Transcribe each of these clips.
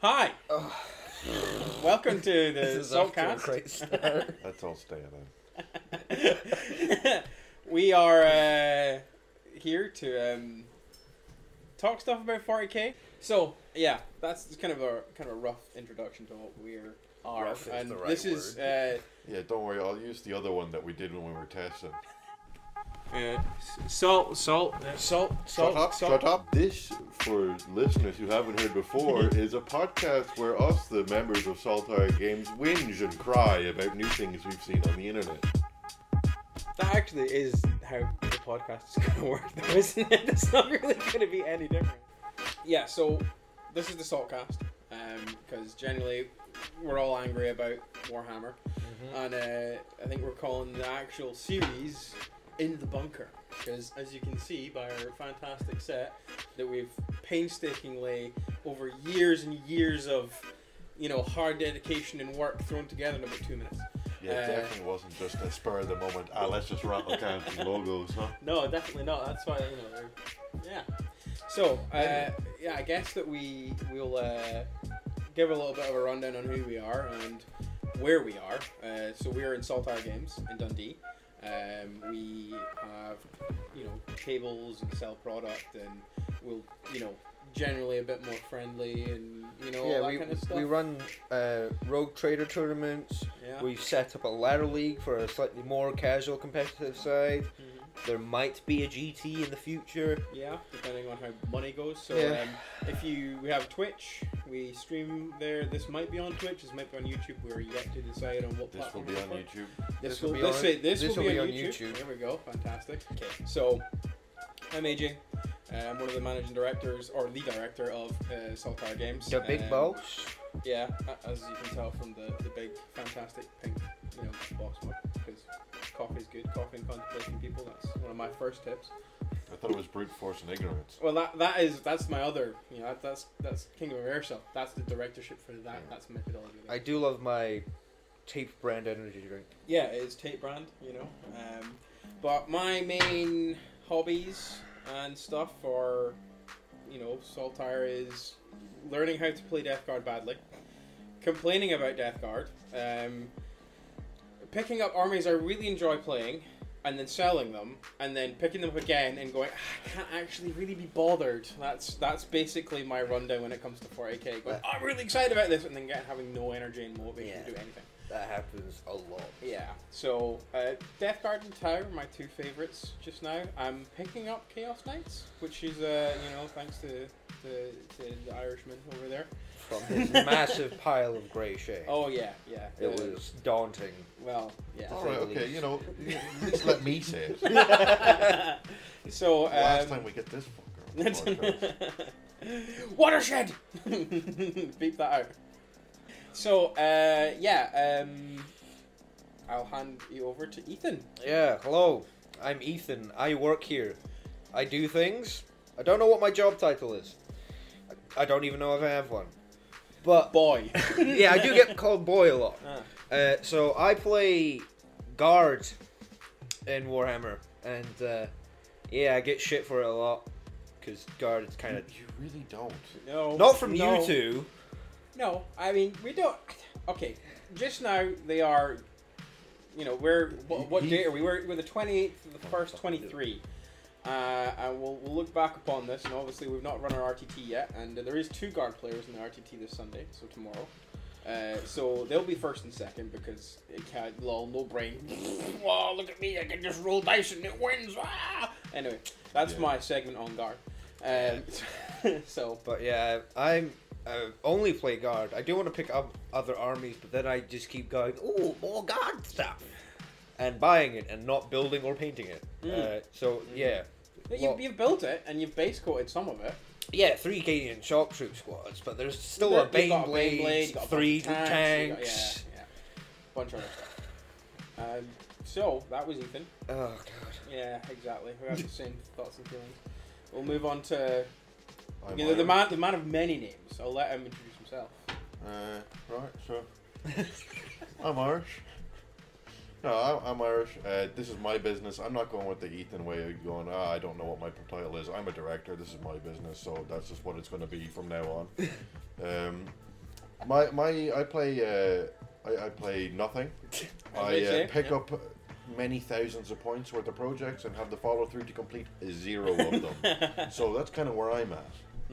Hi. Welcome to the Saltcast. Great start. Let's all stay in. We are here to talk stuff about 40k. So yeah, that's kind of a rough introduction to what we are. Rough is And the right this is Yeah, don't worry. I'll use the other one that we did when we were testing. salt. Shut up. This, for listeners who haven't heard before, is a podcast where us, the members of Saltire Games, whinge and cry about new things we've seen on the internet. That actually is how the podcast is going to work, though, isn't it? It's not really going to be any different. Yeah, so this is the Saltcast, because generally we're all angry about Warhammer, and I think we're calling the actual series In the Bunker, because as you can see by our fantastic set that we've painstakingly, over years and years of, hard dedication and work thrown together in about 2 minutes. Yeah, it definitely wasn't just a spur of the moment, let's just rattle cans and logos, huh? No, definitely not. That's why, yeah. So, I guess that we'll give a little bit of a rundown on who we are and where we are. So we are in Saltire Games in Dundee. We have, tables and sell product, and we'll, generally a bit more friendly and, all that kind of stuff. We run Rogue Trader tournaments. Yeah. We've set up a ladder league for a slightly more casual competitive side. Mhm. There might be a GT in the future. Yeah, depending on how money goes. So Yeah. we have Twitch, we stream there. This might be on Twitch, this might be on YouTube. We're yet to decide on what This will platform be to on put. YouTube. This will will be let's on- say this this will be on YouTube. There we go, fantastic. Okay, so I'm AJ. I'm one of the managing directors, or the director of Saltire Games. The big boss. Yeah, as you can tell from the big, fantastic pink, boss mug. Because coffee's good. Coffee and contemplating people. That's one of my first tips. I thought it was brute force and ignorance. Well, that's my other. That's Kingdom of Airsoft. That's the directorship for that. That's methodology. I do love my Tape brand energy drink. Yeah, it's Tate brand. But my main hobbies and stuff are, Saltire is learning how to play Death Guard badly, complaining about Death Guard, picking up armies I really enjoy playing, and then selling them, and then picking them up again and going, I can't actually really be bothered. That's basically my rundown when it comes to 40k. Going, I'm really excited about this, and then having no energy and motivation to do anything. That happens a lot. Yeah, so Death Guard and Tau are my two favourites just now. I'm picking up Chaos Knights, which is, thanks to the Irishman over there. From his massive pile of grey shade. Oh, yeah. It was daunting. Well, yeah. Alright, okay, at least let me say it. So, Last time we get this fucker on the podcast. Watershed! Beep that out. So, I'll hand you over to Ethan. Yeah, hello. I'm Ethan. I work here. I do things. I don't know what my job title is. I don't even know if I have one. But Boy. yeah, I do get called boy a lot. So I play guard in Warhammer, and I get shit for it a lot because guard is kind of You really don't. No. not from no. you two. No, I mean, we don't... Okay, just now they are... we're... What date are we? We're the 28th of the first 23. And we'll look back upon this, and obviously we've not run our RTT yet, and there is 2 guard players in the RTT this Sunday, so tomorrow. So they'll be first and second, because it can't... Lol, no brain. Wow, look at me, I can just roll dice and it wins! Ah! Anyway, that's my segment on guard. So... But yeah, I only play guard. I do want to pick up other armies, but then I just keep going, ooh, more guard stuff, and buying it and not building or painting it. Yeah. You've built it, and you've base coated some of it. Yeah, 3 Canadian shock troop squads, but there's still a You've got Bane a Blade, you've got a bunch 3 of tanks. Yeah. Bunch of other stuff. So, that was Ethan. Oh, God. Yeah, exactly. We have the same thoughts and feelings. We'll move on to I'm the Irish. man of many names. I'll let him introduce himself. Right, so I'm Irish. No, I'm Irish. This is my business. I'm not going with the Ethan way of going, I don't know what my title is. I'm a director. This is my business, so that's just what it's going to be from now on. I play nothing. I pick up many thousands of points worth of projects and have the follow through to complete 0 of them. So that's kind of where I'm at.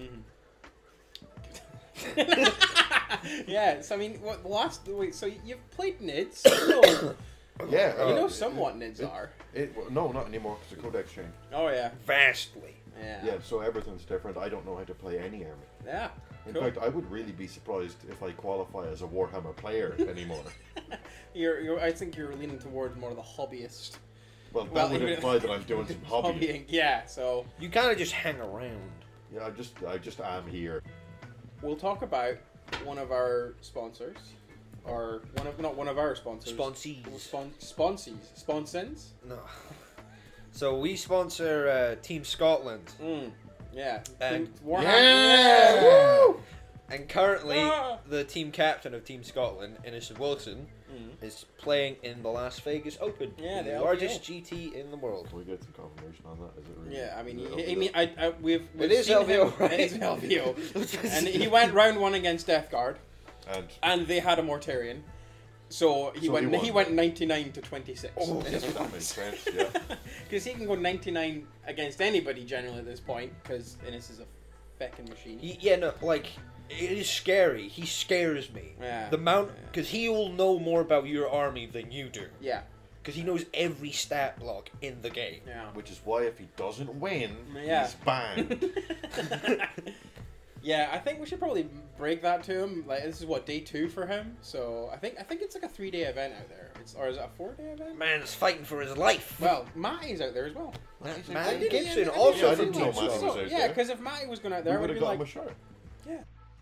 Yeah, so I mean, so you've played NIDS, so Yeah, you know somewhat NIDS are. No, not anymore because the codex changed. Oh yeah, vastly. Yeah, so everything's different. I don't know how to play any army. Yeah. In Cool. fact, I would really be surprised if I qualify as a Warhammer player anymore. I think you're leaning toward more the hobbyist. Well, that would imply that I'm doing some hobbying. Yeah, so You kind of just hang around. Yeah, I just am here. we'll talk about one of our sponsors, or not one of our sponsors. Sponsees. Sponsons. No. So we sponsor Team Scotland. Yeah. And Warhammer. Yeah! Woo! And currently, Ah! the team captain of Team Scotland, Innocent Wilson, is playing in the Las Vegas Open. Yeah, the largest LVO. GT in the world. Can we get some confirmation on that? Is it really? Yeah, I mean, is it we've It is seen LVO, him- right? It is LVO. And he went round 1 against Death Guard, and they had a Mortarion. So he went 99 to 26. Oh, in his that makes sense, yeah. Because he can go 99 against anybody generally at this point, because Innes is a feckin' machine. It is scary. He scares me. Yeah. Because he will know more about your army than you do. Yeah. Because he knows every stat block in the game. Yeah. Which is why if he doesn't win, Yeah. he's banned. Yeah, I think we should probably break that to him. Like, this is what, day 2 for him? So I think it's like a 3-day event out there. Or is it a 4-day event? Man's fighting for his life. Well, Matty's out there as well. Matty Gibson I also Yeah, I from didn't Team know Matty was Scotland. out Yeah, there. because if Matty was going out We there, I would would have be got him like, a shirt. yeah.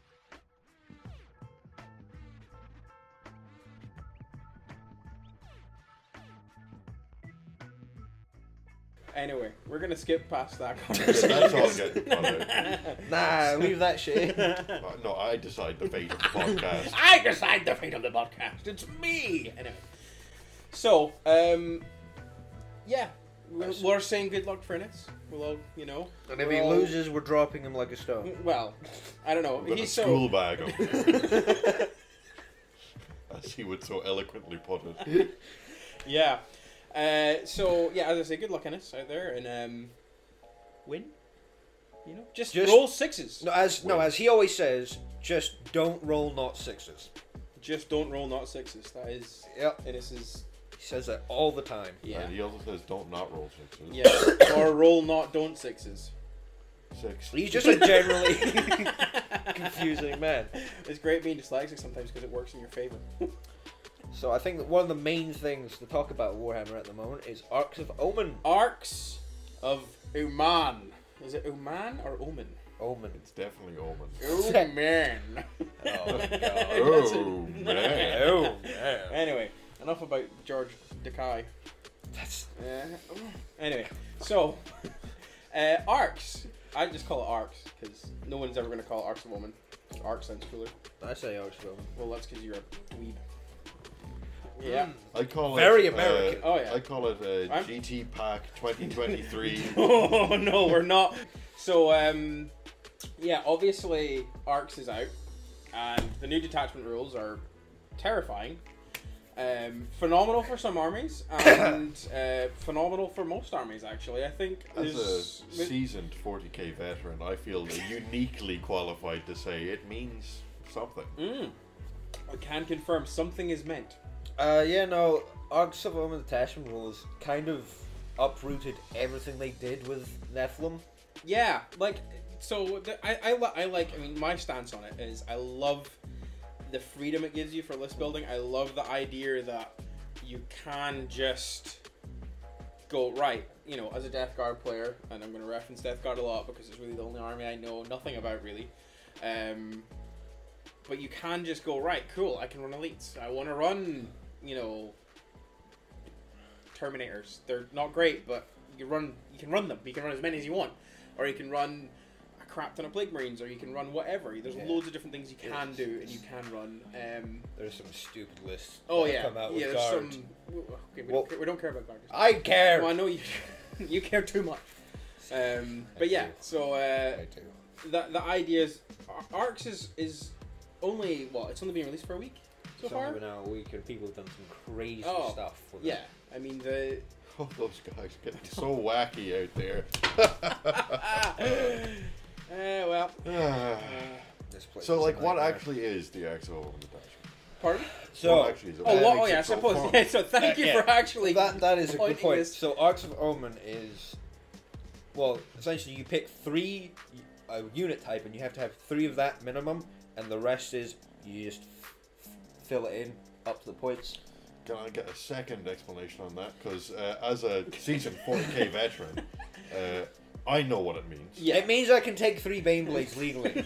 Anyway, we're going to skip past that conversation. That's all getting cut out. Nah, leave that shit. No, I decide the fate of the podcast. I decide the fate of the podcast. It's me. Anyway. So, yeah. We're saying good luck for Innes. We'll all, you know. And if he loses, we're dropping him like a stone. Well, I don't know. We're gonna He's school bag him. As he would so eloquently put it. Yeah. So, yeah, as I say, good luck, Innes, out there. And, win. You know? Just roll 6s. As he always says, just don't roll not 6s. Just don't roll not 6s. That is... Yep. Innes's... He says that all the time. Yeah. And he also says don't not roll 6s. Yeah. Or roll not don't 6s. 6. He's just a generally confusing man. It's great being dyslexic sometimes because it works in your favor. So I think that one of the main things to talk about Warhammer at the moment is Arcs of Omen. Arcs of Oman. Is it Oman or Omen? Omen. It's definitely Omen. Omen. Oh, Oh, man. Oh, man. Anyway, enough about George Takei. That's... Anyway, so Arcs. I just call it Arcs because no one's ever going to call it Arcs of Omen. Arc sounds cooler. I say Arcs of Omen. Well, that's because you're a dweeb. Yeah. I call Very it American. Oh, yeah. I call it GT Pack 2023. Oh no, we're not. So yeah, obviously Arcs is out, and the new detachment rules are terrifying. Phenomenal for some armies, and phenomenal for most armies. Actually, I think As a seasoned 40k veteran, I feel uniquely qualified to say it means something. I can confirm something is meant. Arcs of Omen detachment rules kind of uprooted everything they did with Nephilim. Yeah, like so. I like. I mean, my stance on it is I love the freedom it gives you for list building. I love the idea that you can just go right. You know, as a Death Guard player, and I'm going to reference Death Guard a lot because it's really the only army I know nothing about really. But you can just go right. Cool. I can run elites. I want to run. You know, Terminators. They're not great, but you can run them. You can run as many as you want, or you can run a crap ton of Plague Marines, or you can run whatever. There's loads of different things you can do, and you can run. There's some stupid lists. Oh that yeah, come out with there's Guard. some. Okay, we don't care about Guard. I care. Well, I know you. You care too much. But yeah, so I do. the idea is Arcs is only what? It's only been released for a week so It's far. only been out a week and people have done some crazy Oh, stuff with Yeah, it. I mean the. Oh, those guys getting so wacky out there. Well. This place So, is like, a what nightmare. actually is the XO detachment? Pardon? So, What actually is it? Oh, What what? makes Oh, it yeah. I so suppose. fun? Yeah, so thank you yeah. for actually. that is a good pointing point. this- So Arcs of Omen is, well, essentially you pick 3 unit type and you have to have 3 of that minimum, and the rest is you just fill it in up to the points. Can I get a second explanation on that? Because as a seasoned 40k veteran, I know what it means. Yeah. It means I can take 3 Baneblades legally.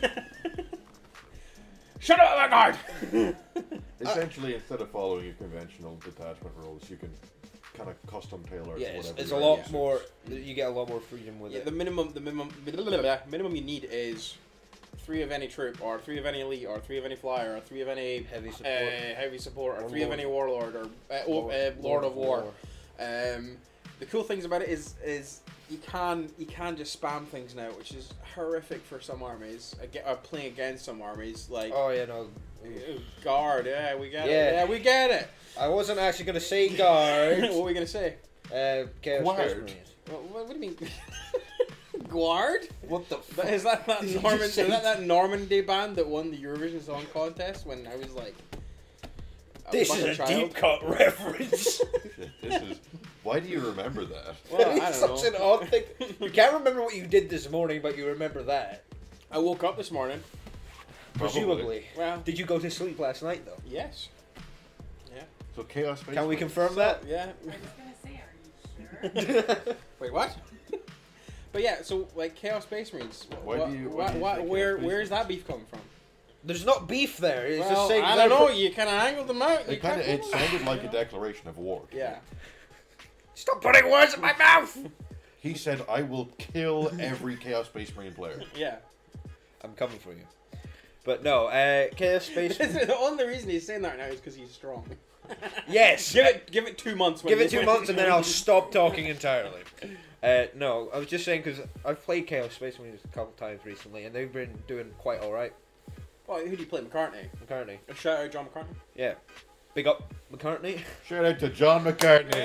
Shut up, my guard! Essentially, instead of following your conventional detachment rules, you can kind of custom tailor it Yeah, to whatever it's a your lot needs more. is. You get a lot more freedom with Yeah, it. the minimum you need is 3 of any troop, or 3 of any elite, or 3 of any flyer, or 3 of any Heavy support. heavy support, or Or 3 of Lord. any warlord, or Lord of War. The cool things about it is you can just spam things now, which is horrific for some armies. Playing against some armies, like Oh yeah, no. guard. Yeah, we get it. Yeah. Yeah, we get it. I wasn't actually gonna say guard. What were we gonna say? Chaos Space Guard. Marines. What do you mean? Guard? What the fuck? Is that Did you Norman? just Is say- that Normandy band that won the Eurovision Song Contest when I was like This fucking is a child? deep cut reference. Shit, this is. Why do you remember that? Well, I It's don't such know. an odd thing. You can't remember what you did this morning, but you remember that. I woke up this morning. Presumably. Well, Did you go to sleep last night though? yes. So Chaos Space. Can we Marines. confirm that? Yeah. I was gonna say, are you sure? Wait, what? But yeah, so like Chaos Space Marines. Why do you say Chaos where Space where's that beef coming from? There's not beef there. It's Well, just saying. I don't know. You kind of angled them out. You It kind of. kinda It pulled them out, sounded like you a know? declaration of war. to me. Yeah. Stop putting words in my mouth. He said, "I will kill every Chaos Space Marine player." Yeah. I'm coming for you. But no, Chaos Space. The only reason he's saying that now is because he's strong. Yes. Give it 2 months. Give it 2 months and then I'll stop talking entirely. No, I was just saying because I've played Chaos Space Marines a couple times recently and they've been doing quite alright. Well, who do you play? McCartney. McCartney. A shout out John McCartney. Yeah. Big up McCartney. Shout out to John McCartney.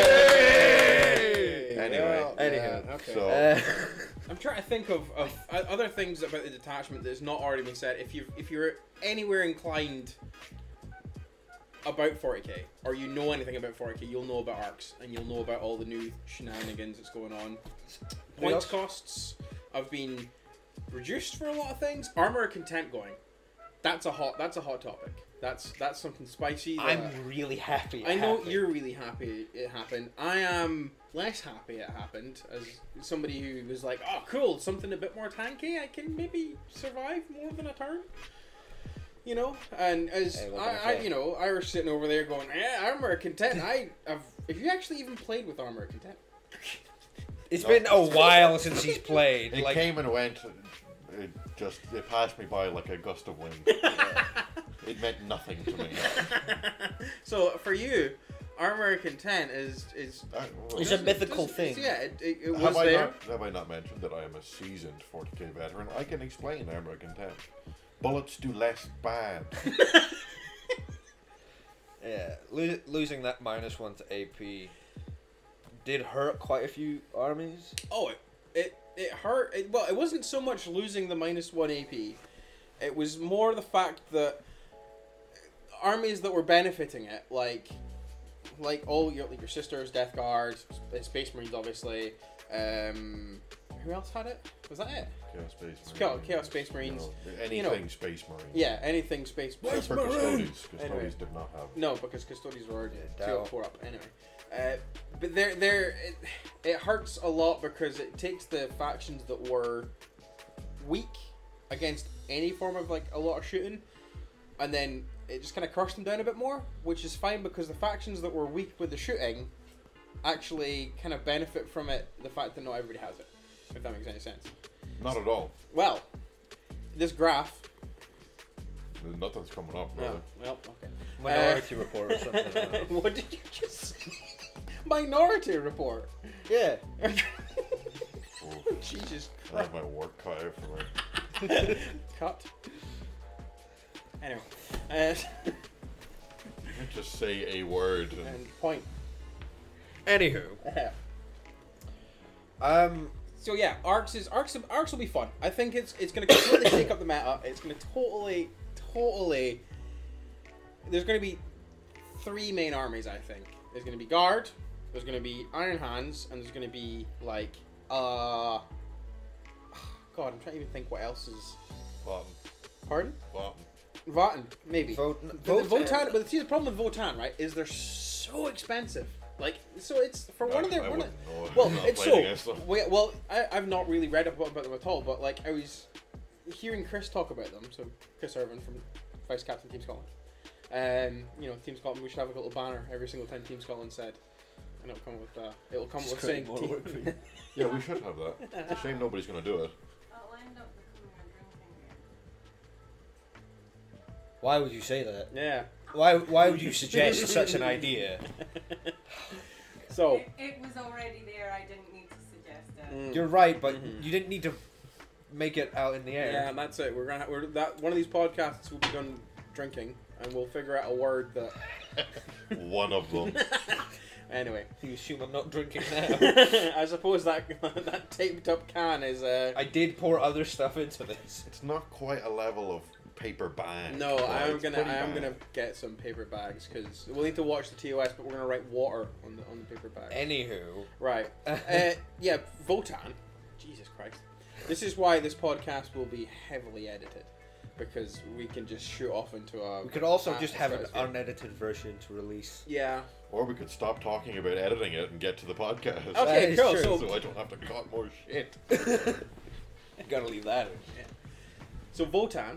Yay! Anyway. Yeah, Anyhow. okay. So- I'm trying to think of other things about the detachment that's not already been said. If you're anywhere inclined about 40k, or you know anything about 40k, you'll know about arcs, and you'll know about all the new shenanigans that's going on. Points costs have been reduced for a lot of things. Armor of Content going. That's a hot topic. That's something spicy. that- I'm really happy. I know you're really happy it happened. I am less happy it happened, as somebody who was like, oh cool, something a bit more tanky, I can maybe survive more than a turn. You know, and as Hey, what can I I say? you know, I was sitting over there going, Armor of Content. If you actually even played with Armor of Content. It's been a while since he's played. It Like, came and went. It passed me by like a gust of wind. It meant nothing to me. So for you, Armor of Content is It's a mythical thing. Yeah, it was have there. I not mentioned that I am a seasoned 40k veteran? I can explain Armor of Content. Bullets do less bad. yeah, losing that -1 to AP did hurt quite a few armies. Oh, it hurt. Well, it wasn't so much losing the -1 AP. It was more the fact that armies that were benefiting it, like all your sisters, Death Guards, Space Marines, obviously. Who else had it? Was that it? Chaos Space Marines. Chaos Space Marines. Anything Space Marine. Yeah, anything Space Except for Custodes. Custodes Anyway. did not have. No, because Custodies were Yeah, 2 or 4 up anyway. But it hurts a lot because it takes the factions that were weak against any form of like a lot of shooting, and then it just kind of crushed them down a bit more, which is fine because the factions that were weak with the shooting actually kind of benefit from it. The fact that not everybody has it, if that makes any sense. Not at all. Well, this graph. Nothing's coming up. Oh, Really. well, okay. Minority Report or something like that. What did you just say? Minority Report. Yeah. Oh, Jesus I have Christ. my work cut out for me. Cut. Anyway, Just say a word. and point. Anywho, So yeah, arcs will be fun. I think it's going to completely shake up the meta. It's going to totally. There's going to be 3 main armies. I think there's going to be Guard, there's going to be Iron Hands, and there's going to be like God, I'm trying to even think what else is. Bottom. Pardon? Bottom. Votan, maybe. Votan. But see, the problem with Votan, right, is they're so expensive. Like, so it's for one of their. I One of, wouldn't know. well, I'm not it's playing so. against them. Well, I've not really read up about them at all, but like I was hearing Chris talk about them. So Chris Irvin from Vice Captain Team Scotland. You know, Team Scotland. We should have a little banner every single time Team Scotland said, and it'll come with saying. more work for you. Yeah, we should have that. It's a shame nobody's going to do it. It'll end up becoming a drinking game. Why would you say that? Yeah. Why would you suggest such an idea? So. It was already there. I didn't need to suggest it. You're right, but Mhm. you didn't need to make it out in the air. Yeah, and that's it. We're that one of these podcasts will be done drinking, and we'll figure out a word that. One of them. Anyway, You assume I'm not drinking now. I suppose that that taped up can is. I did pour other stuff into this. It's not quite a level of paper bag. No, but I am it's gonna pretty bad. get some paper bags because we'll need to watch the TOS, but we're gonna write water on the paper bag. Anywho, Right. Yeah, Votan. Jesus Christ. This is why this podcast will be heavily edited because we can just shoot off into a. we could also just have an stratosphere. unedited version to release. Yeah. Or we could stop talking about editing it and get to the podcast. Okay, That is cool. true. So, So I don't have to cut more shit. Gotta leave that in. so Votan,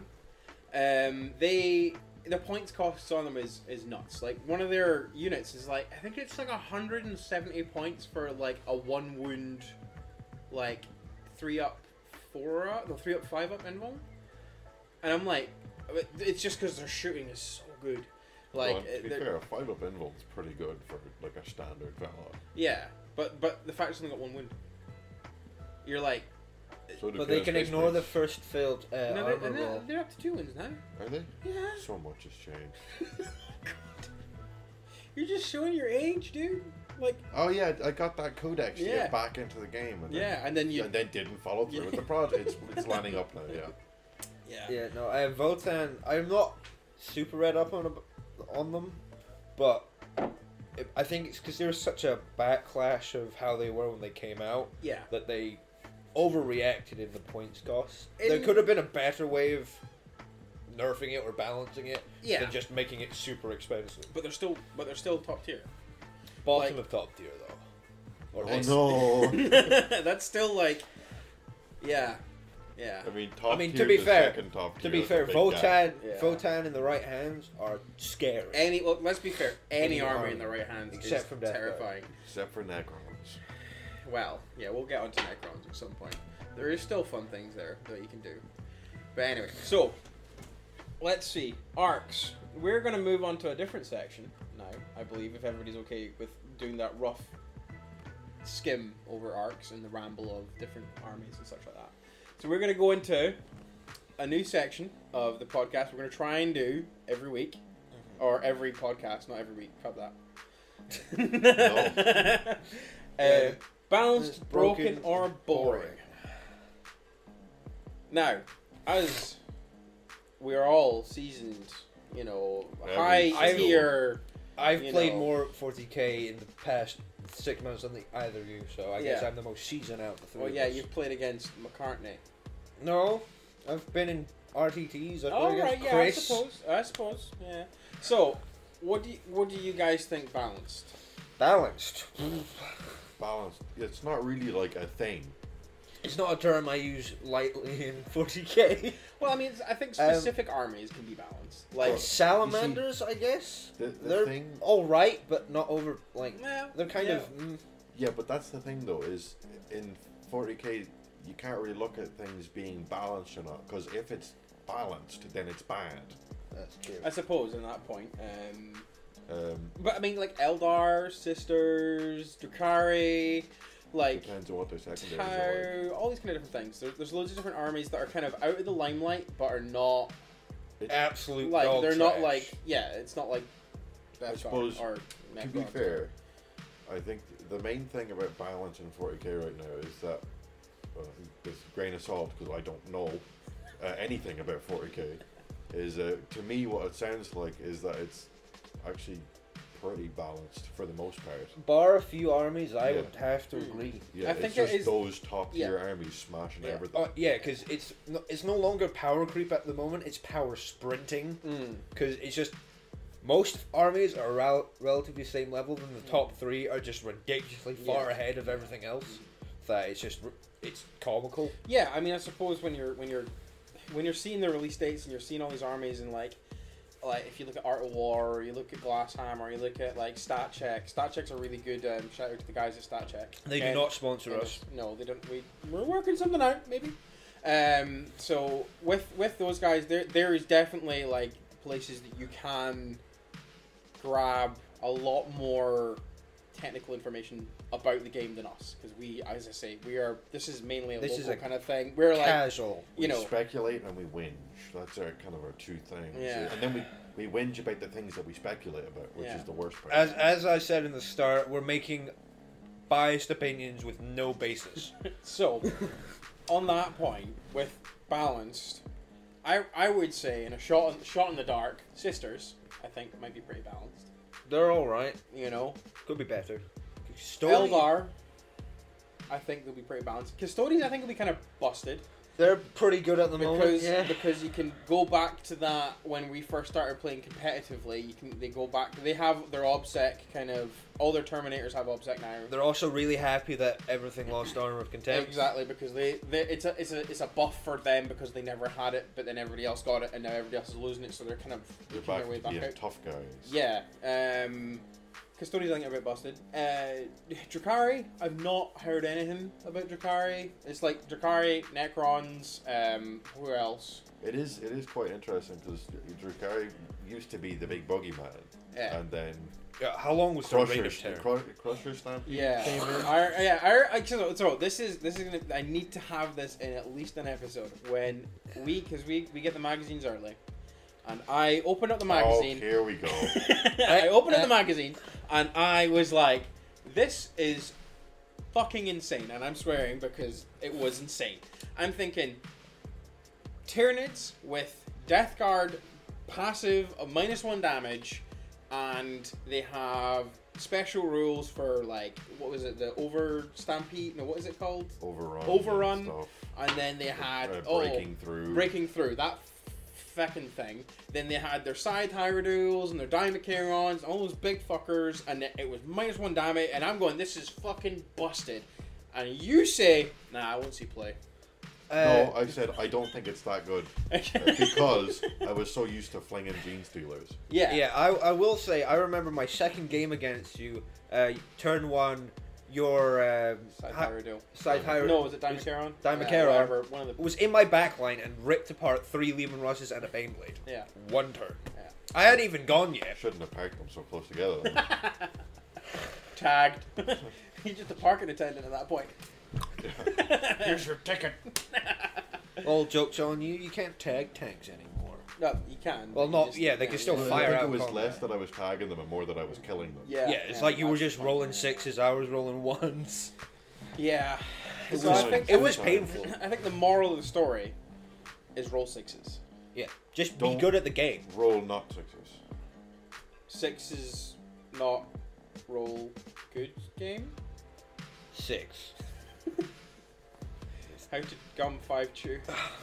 the points costs on them is nuts. Like one of their units is like I think it's like 170 points for like a 1 wound, like 3 up, 4 up, no 3 up, 5 up invuln. And I'm like, it's just because their shooting is so good. Like Well, to be they're- fair, a 5-up invuln's pretty good for like a standard fella. yeah, but the fact it's only got 1 wound, you're like, So do But they Chaos can Space ignore the Marines. first failed no, armor roll. they're up to 2 wounds now. Are they? Yeah. So much has changed. You're just showing your age, dude. Like, Oh yeah, I got that codex to Yeah. get back into the game. And yeah, and then you, and then didn't follow through Yeah. with the project. It's lining up now, yeah. yeah. Yeah, no, Votan, I'm not super read up on them, but I think it's because there was such a backlash of how they were when they came out Yeah. that they overreacted in the points cost. There In- could have been a better way of nerfing it or balancing it Yeah. than just making it super expensive. But they're still top tier. Bottom Like- of top tier though. Or Oh nice. no! That's still like, yeah. I mean, top I mean, to tier be to fair- second top To tier be is a fair, big Votan, gap. Yeah. Votan in the right hands are scary. Well, let's be fair. Any Any army army. in the right hands Except is from Death Guard. terrifying. Except for Necrons. Well, yeah, we'll get onto Necrons at some point. There is still fun things there that you can do. But anyway, so let's see. Arcs. We're going to move on to a different section now, I believe, if everybody's okay with doing that rough skim over arcs and the ramble of different armies and such like that. So we're going to go into a new section of the podcast we're going to try and do every week. Or every podcast, not every week. Cut that. Balanced, It's broken, broken, or boring. boring. Now, as we are all seasoned, you know, Every high single- tier. I've You played know. more 40k in the past 6 months than either of you, so I guess Yeah. I'm the most seasoned out of the three. Well, of yeah, us. you've played against McCartney. No, I've been in RTTs. I've Oh played right, against yeah, Chris. I suppose, yeah. So, what do you guys think balanced? Balanced. Balanced. It's not really like a thing. It's not a term I use lightly in 40k. Well, I mean, I think specific armies can be balanced. Like, Well, Salamanders, I guess. The They're thing. all right, but not over. Like well, they're kind yeah. of. Yeah, but that's the thing though, is in 40k you can't really look at things being balanced or not, because if it's balanced, then it's bad. That's true. I suppose in that point. Um, But I mean, like Eldar, Sisters, Drukhari, like depends on what their secondaries are. Tau, all these kind of different things. There's loads of different armies that are kind of out of the limelight, but are not absolute like dog they're not trash. like it's not like I Death suppose, Guard or to be Necrons. fair, I think the main thing about balance in 40k right now is that, well, this grain of salt because I don't know anything about 40k, is to me what it sounds like is that it's actually pretty balanced for the most part. Bar a few armies, I Yeah. would have to agree. Yeah, I it's think just it is- those top tier armies smashing Yeah. everything. Oh yeah, because it's no longer power creep at the moment. It's power sprinting. Because it's just most armies are relatively the same level, and the top three are just ridiculously far Yeah. ahead of everything else. That it's comical. Yeah, I mean, I suppose when you're seeing the release dates and you're seeing all these armies and like if you look at Art of War, or you look at Glasshammer, or you look at like StatCheck are really good. Shout out to the guys at StatCheck. They do not sponsor us. No, they don't. We're working something out, maybe. So with those guys, there is definitely like places that you can grab a lot more technical information about the game than us, because we, as I say, this is mainly a local kind of thing. We're like Casual. We speculate and we whinge. That's our two things. Yeah. And then we whinge about the things that we speculate about, which is the worst part. As I said in the start, we're making biased opinions with no basis. So, on that point, with balanced, I would say in a shot in the dark, Sisters, I think might be pretty balanced. They're all right. You know, Could be better. Eldar, I think they'll be pretty balanced. Custodians, I think, will be kind of busted. They're pretty good at the moment. Yeah. Because you can go back to that when we first started playing competitively. They go back. They have their OBSEC kind of. All their Terminators have OBSEC now. They're also really happy that everything lost Honor of Contempt. Exactly, because it's a buff for them because they never had it, but then everybody else got it, and now everybody else is losing it, so they're kind of working their way back out. Tough guys. Yeah. Custodians, I think, are a bit busted. Drukhari, I've not heard anything about Drukhari. It's like Drukhari, Necrons, who else? It is quite interesting because Drukhari used to be the big boogeyman, and then how long was the Reign of Terror? Crusher Stampede? Yeah. So this is gonna. I need to have this in at least an episode when we get the magazines early. And I opened up the magazine. Oh, here we go. I opened up the magazine, and I was like, "This is fucking insane," and I'm swearing because it was insane. I'm thinking Tyranids with Death Guard passive of -1 damage, and they have special rules for like what was it? The over stampede? No, what is it called? Overrun. And then they had breaking through that feckin' thing. Then they had their side Hierodules and their Dimachirons, all those big fuckers, and it was -1 damage, and I'm going, this is fucking busted. And you say, nah, I won't see play. No, I said I don't think it's that good because I was so used to flinging Gene Stealers. Yeah. I will say I remember my second game against you. Turn 1. Your side Hierodule. Hierodule. No, was it Dimacheron? Dimacheron. One of the was in my backline and ripped apart 3 Lehman Russes and a Baneblade. Yeah. 1 turn. Yeah. I hadn't even gone yet. Shouldn't have parked them so close together. Tagged. He's just a parking attendant at that point. Here's your ticket. All jokes on you. You can't tag tanks anymore. No, you can. Well, they can still fire out. I think it was less that I was tagging them and more that I was killing them. Yeah. It's like you were just rolling 6s, I was rolling 1s. Yeah. So I think it was painful. I think the moral of the story is roll 6s. Yeah. Just be good at the game. Roll not 6s. 6s not roll good game. 6. How to gum 5 chew.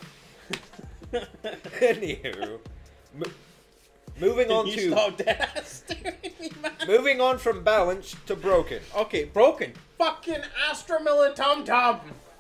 Anywho, moving on you to stop dead staring me, man. moving on from balanced to broken. Okay, broken. Fucking Astra Militum Tum.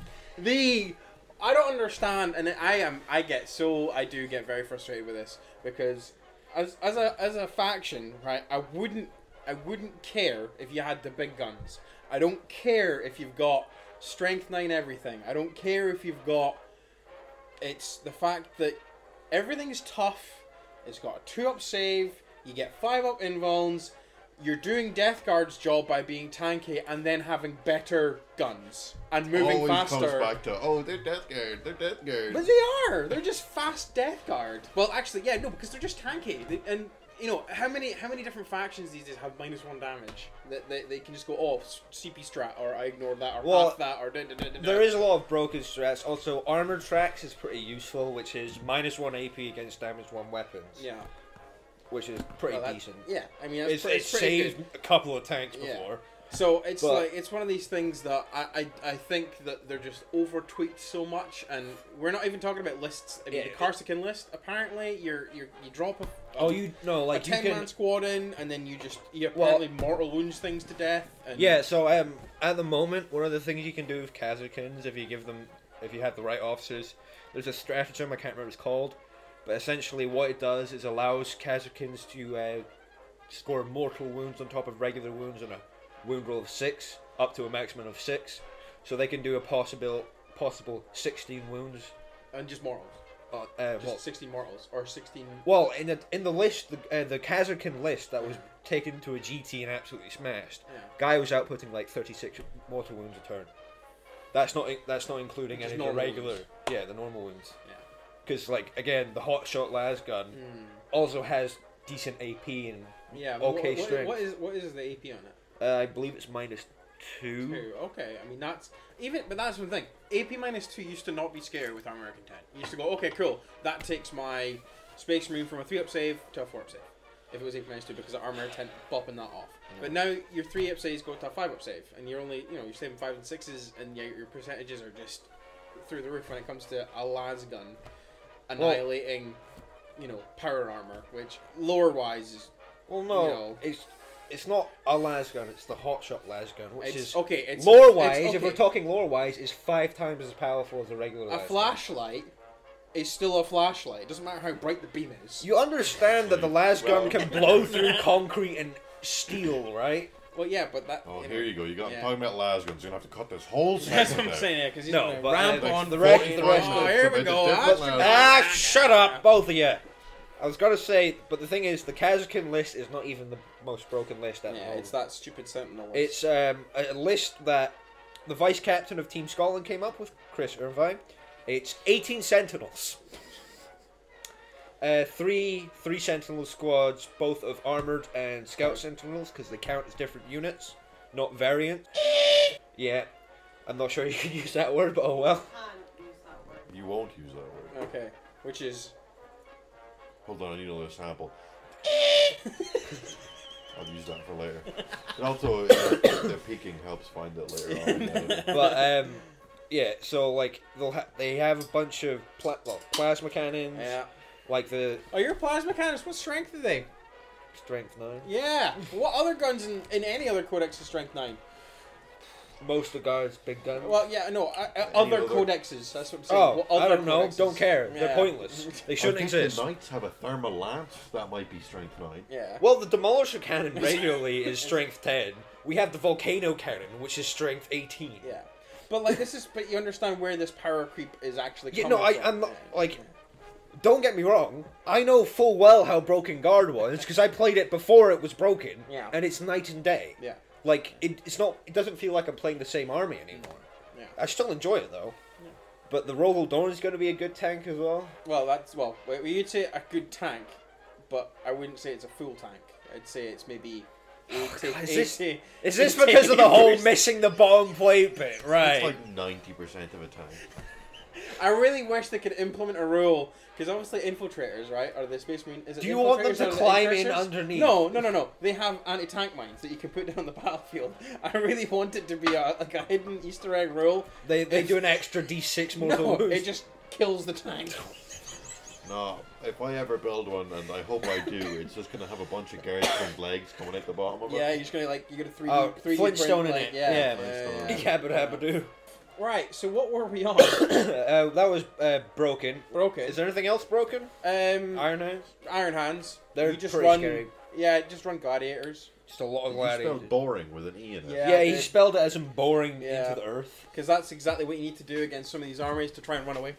I don't understand, and I do get very frustrated with this because as a faction, right? I wouldn't care if you had the big guns. I don't care if you've got strength 9 everything. I don't care if you've got. It's the fact that everything is tough. It's got a 2-up save. You get 5-up invulns. you're doing Death Guard's job by being tanky and then having better guns and moving Always faster. comes back to, oh, they're Death Guard, they're Death Guard. But they are. They're just fast Death Guard. Well, actually, yeah, no, because they're just tanky. And you know how many different factions these days have -1 damage? They can just go, oh, CP strat, or I ignored that, or Well, half that, or da da da da. There is a lot of broken strats. Also, armored tracks is pretty useful, which is -1 AP against damage 1 weapons, Yeah. which is pretty Well, that- decent. Yeah, I mean, that's It's pretty saved good. a couple of tanks Yeah. before. So it's But- like it's one of these things that I think that they're just over tweaked so much, and we're not even talking about lists. I mean, Yeah, the Karsakin list, apparently you drop a Oh, you know, a like you 10-man can. squad in, and then you Well- apparently mortal wounds things to death. And Yeah, so at the moment, one of the things you can do with Kazakins, if you have the right officers, there's a stratagem, I can't remember what it's called, but essentially what it does is allows Kazakins to score mortal wounds on top of regular wounds on a wound roll of 6, up to a maximum of 6, so they can do a possible 16 wounds. and just mortals, just Well, 16 mortals or 16. well, in the list, the Kazakin list that was taken to a GT and absolutely smashed, Yeah. guy was outputting like 36 mortal wounds a turn. That's not including Just any of the normal regular, wounds. the normal wounds. Yeah. Because like again, the hot shot lasgun also has decent AP and Yeah. Okay, strength. What is the AP on it? I believe it's -2. 2. Okay, I mean but that's one thing. AP -2 used to not be scary with Armor American 10. You used to go, okay, cool. That takes my Space Marine from a 3-up save to a 4-up save. If it was AP -2, because of Armor 10 bopping that off. But now your 3-up saves go to a 5-up save, and you're only you're saving 5s and 6s, and your percentages are just through the roof when it comes to a lasgun annihilating, power armor, which lore wise is Well, no, you know. it's not a lasgun. It's the hot shot lasgun, which is okay. It's lore wise. it's If we're okay. talking lore wise, is 5 times as powerful as a regular. A lasgun. flashlight is still a flashlight. It doesn't matter how bright the beam is. You understand that the lasgun can blow through concrete and steel, right? Well, yeah, but that. Oh, here you go. You got Yeah. talking about lasguns. You're gonna have to cut this whole That's segment what I'm out. saying, yeah, because he's No, gonna but, ramp like, on the rest of Oh, here we go. Shut up, both of you. I was gonna say, but the thing is, the Kazakin list is not even the most broken list at the Yeah, moment. it's that stupid Sentinel list. It's a list that the vice captain of Team Scotland came up with, Chris Irvine. It's 18 Sentinels. Three Sentinel squads, both of armored and scout Sentinels, because they count as different units, not variant. Yeah, I'm not sure you can use that word, but oh well. Can't use that word. You won't use that word. Okay, which is. Hold on, I need another sample. I'll use that for later. And also, the peeking helps find it later on. But yeah, so like they have a bunch of plasma cannons, Yeah. like the Oh, your plasma cannons. What strength are they? strength 9. Yeah. What other guns in any other codex is strength 9? Most of the guards, big guns. Well, yeah, no. Other other? codexes. That's what I'm saying. Oh, What I other don't know. codexes? Don't care. They're Yeah. pointless. They I shouldn't think exist. the Knights have a thermal lance. That might be strength 9. Yeah. Well, the demolisher cannon regularly is strength 10. We have the volcano cannon, which is strength 18. Yeah. But like but you understand where this power creep is actually Yeah, coming no, from. I'm not Yeah. like. Don't get me wrong. I know full well how broken Guard was because I played it before it was broken. Yeah. And it's night and day. Yeah. Like it's not. It doesn't feel like I'm playing the same army anymore. Yeah. I still enjoy it though. Yeah. But the Rogel Dawn is going to be a good tank as well. Well, you'd say a good tank, but I wouldn't say it's a full tank. I'd say it's maybe 80. God, is this 80 because of the whole 80%. missing the bottom plate bit? Right. It's like 90% of a tank. I really wish they could implement a rule, because obviously infiltrators, right, are the Space Marine. Is it Do you want them infiltrators to or the climb in incursors? underneath? No. They have anti-tank mines that you can put down on the battlefield. I really want it to be a hidden Easter egg rule. They do an extra D6 mortal No, wounds. it just kills the tank. No, if I ever build one, and I hope I do, it's just gonna have a bunch of Garrett Springs legs coming out the bottom of it. Yeah, you're just gonna you get a 3D, Oh, 3D Flintstone print, in like, it. Yeah, Flintstone. Yabba dabba doo. Right. So what were we on? That was broken. Broken. Is there anything else broken? Iron Hands? Iron Hands. They're you just pretty run. scary. Yeah, just run gladiators. Just a lot of You gladiators. spelled boring with an E in it. Yeah. Yeah, he okay. spelled it as in boring Yeah. into the earth. Because that's exactly what you need to do against some of these armies to try and run away.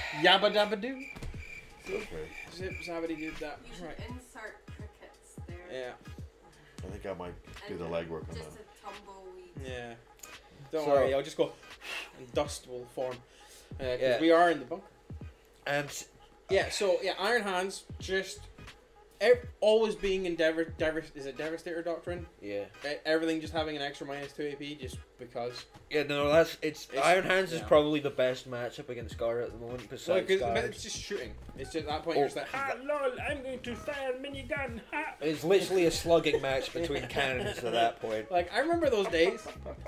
Yabba dabba doo. Okay. Zip zabbity doo that. You should Right. insert crickets there. Yeah. I think I might do the legwork on Just that. a tumbleweed. Yeah. Don't So- worry, I'll just go and dust will form. Because Yeah. we are in the bunker. And Yeah, so, yeah, Iron Hands just always being in is it Devastator Doctrine? yeah. Everything just having an extra -2 AP just because. Yeah, no, it's Iron Hands is probably the best matchup against Scar at the moment, besides But Scar. it's just shooting. It's just at that point you're just like, ha, lol, I'm going to fire minigun, ha. It's literally a slugging match between cannons at that point. Like, I remember those days.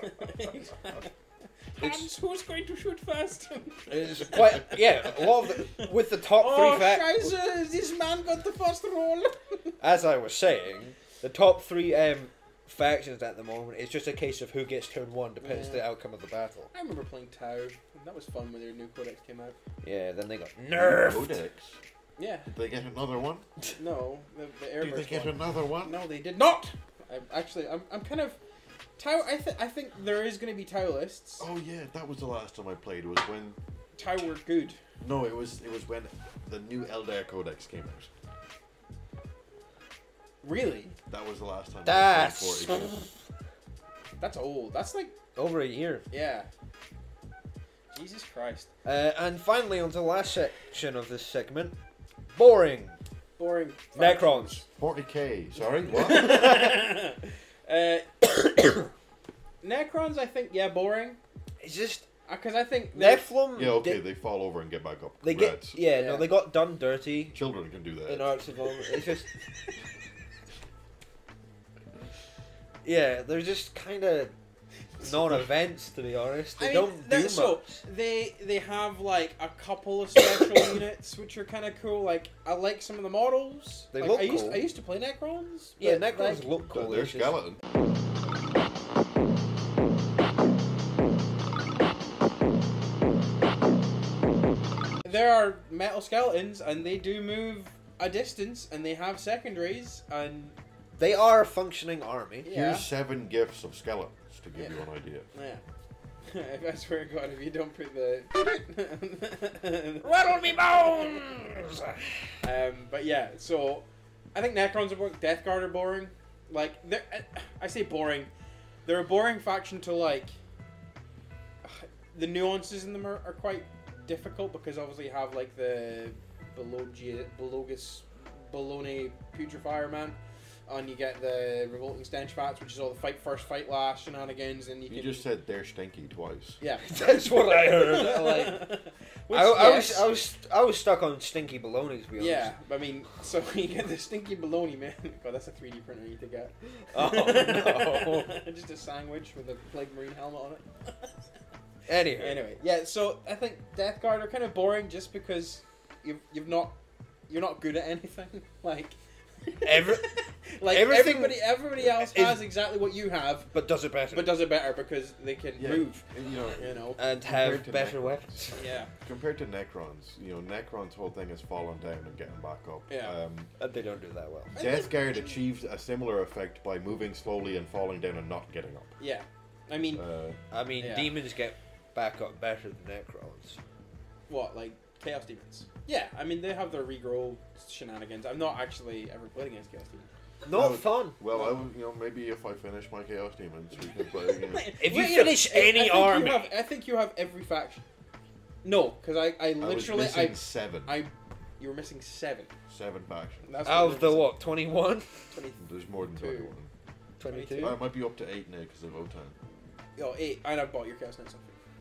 Hands, who's going to shoot first? It's quite, yeah, a lot of the, with the top Oh, three scheiße, this man got the first roll. as I was saying, the top three factions at the moment, it's just a case of who gets turn one, depends Yeah. the outcome of the battle. I remember playing Tau. That was fun when their new codex came out. Yeah, then they got nerfed. Codex. Yeah, Did they get another one? no, the Did they Airburst get one. another one? No, they did not. I'm kind of Tau. I think there is going to be Tau lists. Oh yeah, that was the last time I played. It was when Tau were good. no, it was when the new Eldar Codex came out. Really? That was the last time. That's I played 40. That's old. That's like, over a year. yeah. Jesus Christ. And finally, on to the last section of this segment, boring. Boring. Necrons. 40k. Sorry, what? Necrons, I think, yeah, boring. It's just Because I think they're- Nephilim. yeah, okay, they fall over and get back up. They Rats. get yeah, Yeah. no, they got done dirty Children can do that. in Arcs of Omen. It's just yeah, they're just kind of non-events to be honest. They don't do they're- much. so they have like a couple of special units which are kind of cool. Like I like some of the models. They Like, look I used, cool. I used to play Necrons. Yeah, but, Necrons like, look cool. They're it's just- skeleton. there are metal skeletons and they do move a distance and they have secondaries and They are a functioning army. yeah. Here's 7 gifts of skeletons to give you an idea. Yeah. I swear to God, if you don't put the rattle me bones. But yeah, so I think Necrons are boring. Death Guard are boring. Like I say boring. They're a boring faction to like. The nuances in them are quite difficult because obviously you have like the Bologna Putrefier man, and you get the Revolting Stench Fats, which is all the fight first, fight last shenanigans, and you You can just said they're stinky twice. yeah. That's what I heard. Like, Which, I yes. was stuck on stinky baloney to be honest. Yeah, I mean, so you get the stinky bologna, man. God, that's a 3D printer you to get. Oh no. Just a sandwich with a Plague Marine helmet on it. Anyway, Yeah. So I think Death Guard are kind of boring just because you're not good at anything. Like every like everything everybody else is- has exactly what you have, but does it better. but does it better because they can Yeah. move. You know, You know. and compared have to better Necrons. weapons. Yeah. compared to Necrons, Necron's whole thing is falling down and getting back up. Yeah. And they don't do that well. Death Guard achieved a similar effect by moving slowly and falling down and not getting up. Yeah. I mean, I mean, Yeah. demons get back up better than Necrons. what, like Chaos Demons? Yeah, I mean they have their regrow shenanigans. I've not actually ever played against Chaos Demons. Not No. fun. Well, I would, maybe if I finish my Chaos Demons, we can play again. If you Well, finish any army, I think you have every faction. No, because I I was literally missing 7. you were missing 7. 7 factions. That's out what of the you're what, 21? missing. 20, There's more than 22. 21. 22? It might be up to 8 now because of O-Town. oh, 8. And I bought your Chaos Knights.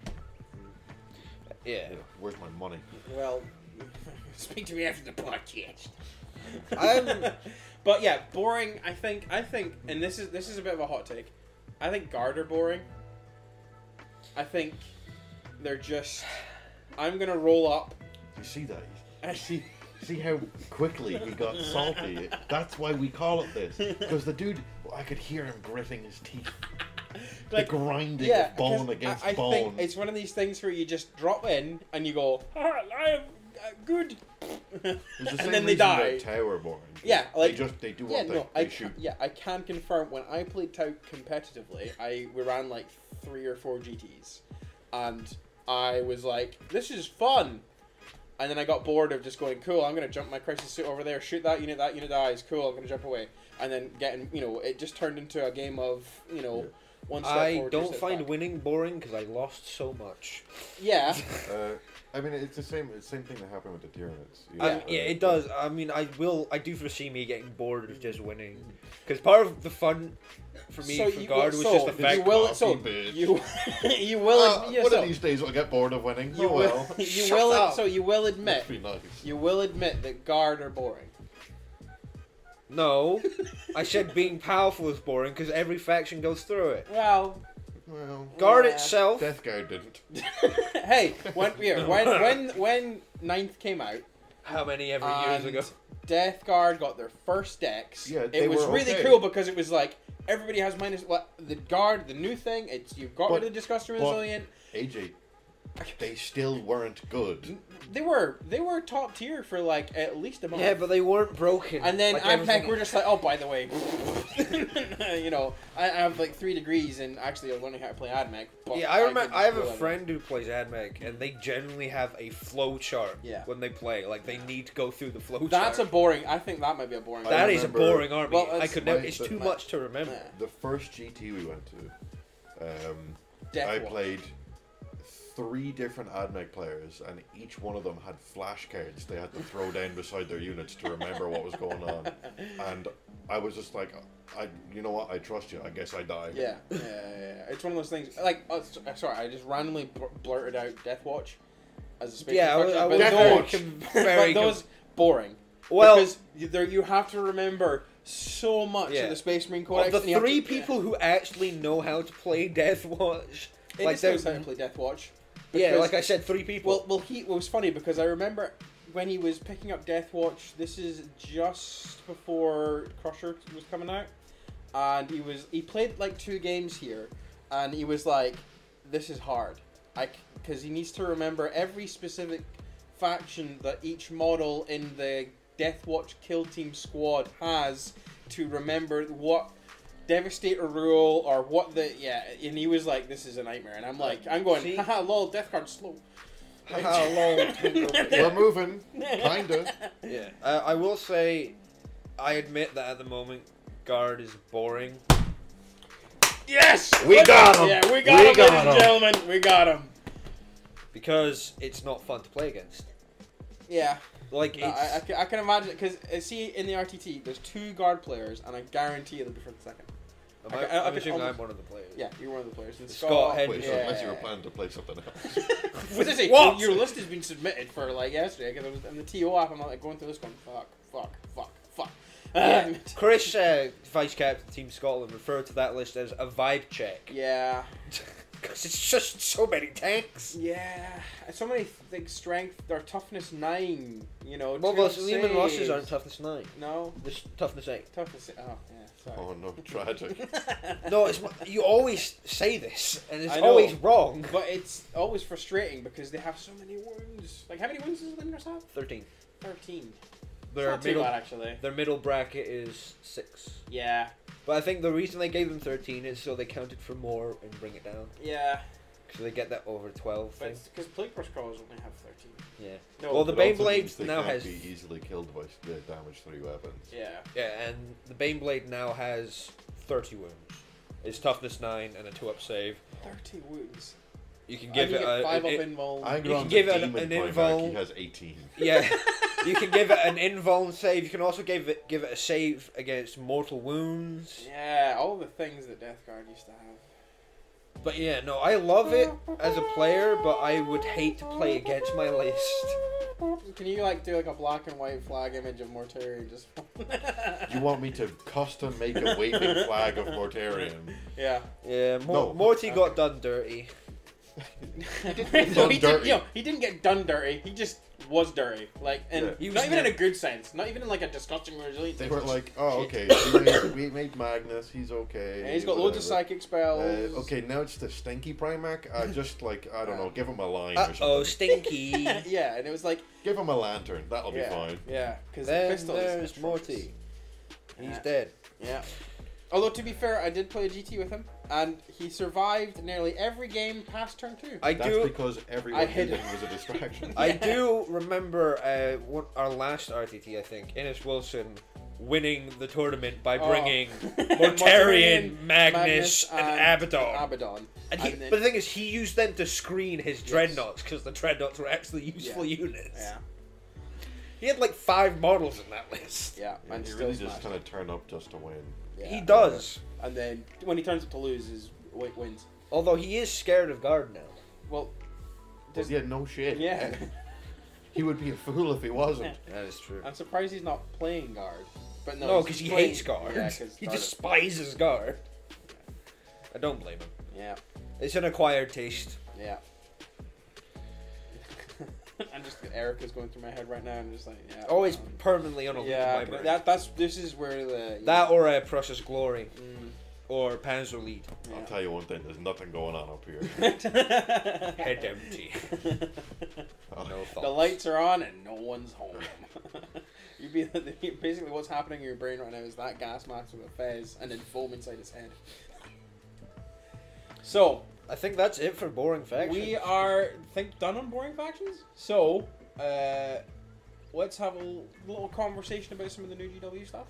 Yeah. Yeah, where's my money? Well, speak to me after the podcast. I'm- But yeah, boring. I think, and this is a bit of a hot take. I think Guard are boring. I think they're just. I'm gonna roll up. You see that? See how quickly he got salty? That's why we call it this. Because the dude, I could hear him gritting his teeth. Like, the grinding yeah, of bone 'cause against I bone. think it's one of these things where you just drop in and you go, I am good. It's the and same then they reason die. that Tau are boring. Yeah, like they do yeah, what no, they shoot. I can confirm when I played Tau competitively, we ran like 3 or 4 GTs, and I was like, this is fun. And then I got bored of just going, cool, I'm going to jump my crisis suit over there, shoot that unit dies, cool, I'm going to jump away. And then getting, it just turned into a game of, one step I forward, two don't steps find back. winning boring because I lost so much. Yeah. I mean, it's the same thing that happened with the Tyranids. Yeah, it does. I mean, I do foresee me getting bored of just winning. Because part of the fun for me for Guard was just the fact you will, coffee, bitch. you will, one of these days I'll get bored of winning. you Oh will, well. you will, up. so you will admit, Must be nice. you will admit that Guard are boring. No, I said being powerful is boring because every faction goes through it. Well, Well, Guard Yeah. itself, Death Guard didn't. hey, when Ninth came out, how many ever years and ago? Death Guard got their first decks. Yeah, they it was were really okay. cool because it was like everybody has minus. Well, the Guard, the new thing, it's you've got rid of the Disgusting but- Resilient. AJ, they still weren't good. They were top tier for like at least a month. Yeah, but they weren't broken. And then like AdMech everything- were just like, oh, by the way, I have like 3 degrees in actually learning how to play AdMech. But Yeah, I remember. didn't I have a feel like it. friend who plays AdMech, and they generally have a flow chart. Yeah. When they play, like they need to go through the flow That's a chart. boring. I think that might be a boring. That is a remember- boring army. Well, I it's could never. my- It's but too my- much to remember. Yeah. The first GT we went to, Death I Watch. played 3 different AdMech players, and each one of them had flashcards they had to throw down beside their units to remember what was going on. And I was just like, you know what? I trust you. I guess I die. Yeah. It's one of those things. Like, sorry, I just randomly blurted out Death Watch as a space. Yeah, I instructor, was but very, those- very but those boring. Well- because you have to remember so much Yeah. of the Space Marine Of Codex. the and you have 3 to- people who actually know how to play Death Watch, It like is knows how they're- to play Death Watch. yeah, because- like I said, 3 people. Well, it was funny because I remember when he was picking up Death Watch. This is just before Crusher was coming out, and he played like 2 games here, and he was like, "This is hard," because he needs to remember every specific faction that each model in the Death Watch Kill Team squad has to remember what Devastator rule or what and he was like, this is a nightmare, and I'm like, I'm going, See? haha, lol, Death Guard's slow. How long? We're moving, kinda. Yeah, I will say, I admit that at the moment, Guard is boring. Yes! We got him! Yeah, we We got him, got ladies and him. gentlemen. We got him. Because it's not fun to play against. Yeah. Like, No, it's... I can imagine, because see, in the RTT, there's 2 Guard players, and I guarantee it'll be for the second. I'm I could assuming I'm almost- one of the players. Yeah, you're one of the players. And Scott Head- Wait, so yeah. unless you were planning to play something else. What did I say? What? Your list has been submitted for like yesterday, because I was in the TO app, I'm like going through this one. Fuck. Yeah. Chris, vice captain Team Scotland, referred to that list as a vibe check. Yeah. Because it's just so many tanks. Yeah. So many like strength or toughness 9. You know. Well, 2 those Lehman Russes saves. aren't toughness 9. No. This toughness 8. Toughness. Oh yeah. Sorry. Oh no, tragic. No, it's you always say this, and it's I know. always wrong. But it's always frustrating because they have so many wounds. Like, how many wounds does Linders have? 13. 13. Their Not too middle, bad, actually. their middle bracket is 6. Yeah. But I think the reason they gave them 13 is so they counted for more and bring it down. Yeah. So they get that over 12 But thing. because Plague Brush Crawlers only have 13. Yeah. No, Well, the It also means Baneblade they now can't has... be easily killed by the damage 3 weapons. Yeah. Yeah, and the Baneblade now has 30 wounds. It's toughness 9 and a 2-up save. 30 wounds. You can And give you it get a... 5 up it- invuln. I You can can give it Demon an Primarch, invul. he has 18. Yeah. You can give it an invuln save. You can also give it a save against mortal wounds. Yeah, all the things that Death Guard used to have. But yeah, no, I love it as a player, but I would hate to play against my list. Can you like do like a black and white flag image of Mortarion just? You want me to custom make a waving flag of Mortarion? Yeah. Yeah, No. Morty got done dirty. No, Done he dirty. didn't get done dirty. He just was dirty. Like, and Yeah. He was not even in a never- good sense. Not even in like a disgusting resilient. They sense. were like, oh, Shit. okay, we made Magnus, he's okay. Yeah, he's got loads of whatever. psychic spells. Okay, now it's the Stinky Primac. Just like, I don't know, give him a line or Uh-oh, something. stinky. Yeah, and it was like, Give him a lantern, that'll be yeah, fine. yeah, because Then the pistol is there's atrocious. Morty. He's Yeah. dead. Yeah. Although, to be fair, I did play a GT with him, and he survived nearly every game past turn 2. That's because everyone I knew hid that it. he was a distraction. I do remember our last RTT, I think, Innes Wilson winning the tournament by bringing Mortarion, Magnus, and Abaddon. Abaddon. And he, then- but the thing is, he used them to screen his dreadnoughts because the dreadnoughts were actually useful Yeah. units. Yeah, He had like 5 models in that list. yeah. Yeah, And he still really just smashed kind it. of turn up just to win. Yeah. He does. And then when he turns up to lose, his wins. Although he is scared of guard now. Well, does, Yeah, no shit. yeah. He would be a fool if he wasn't. That is true. I'm surprised he's not playing guard. But no, No, he's because he playing- hates guard. Yeah, 'cause He guard- despises guard. I don't blame him. Yeah, It's an acquired taste. yeah. I'm just Erica's going through my head right now. I'm just like, yeah. Always permanently on a loop Yeah, in my brain. this is where the That or Prussia's Glory. Mm, Or Panzer Lead. yeah. I'll tell you one thing, there's nothing going on up here. Head empty. Oh, No thoughts. The lights are on and no one's home. Basically what's happening in your brain right now is that gas mask with a fez and then foam inside his head. So I think that's it for boring factions. we are done on boring factions. So let's have a little conversation about some of the new GW stuff.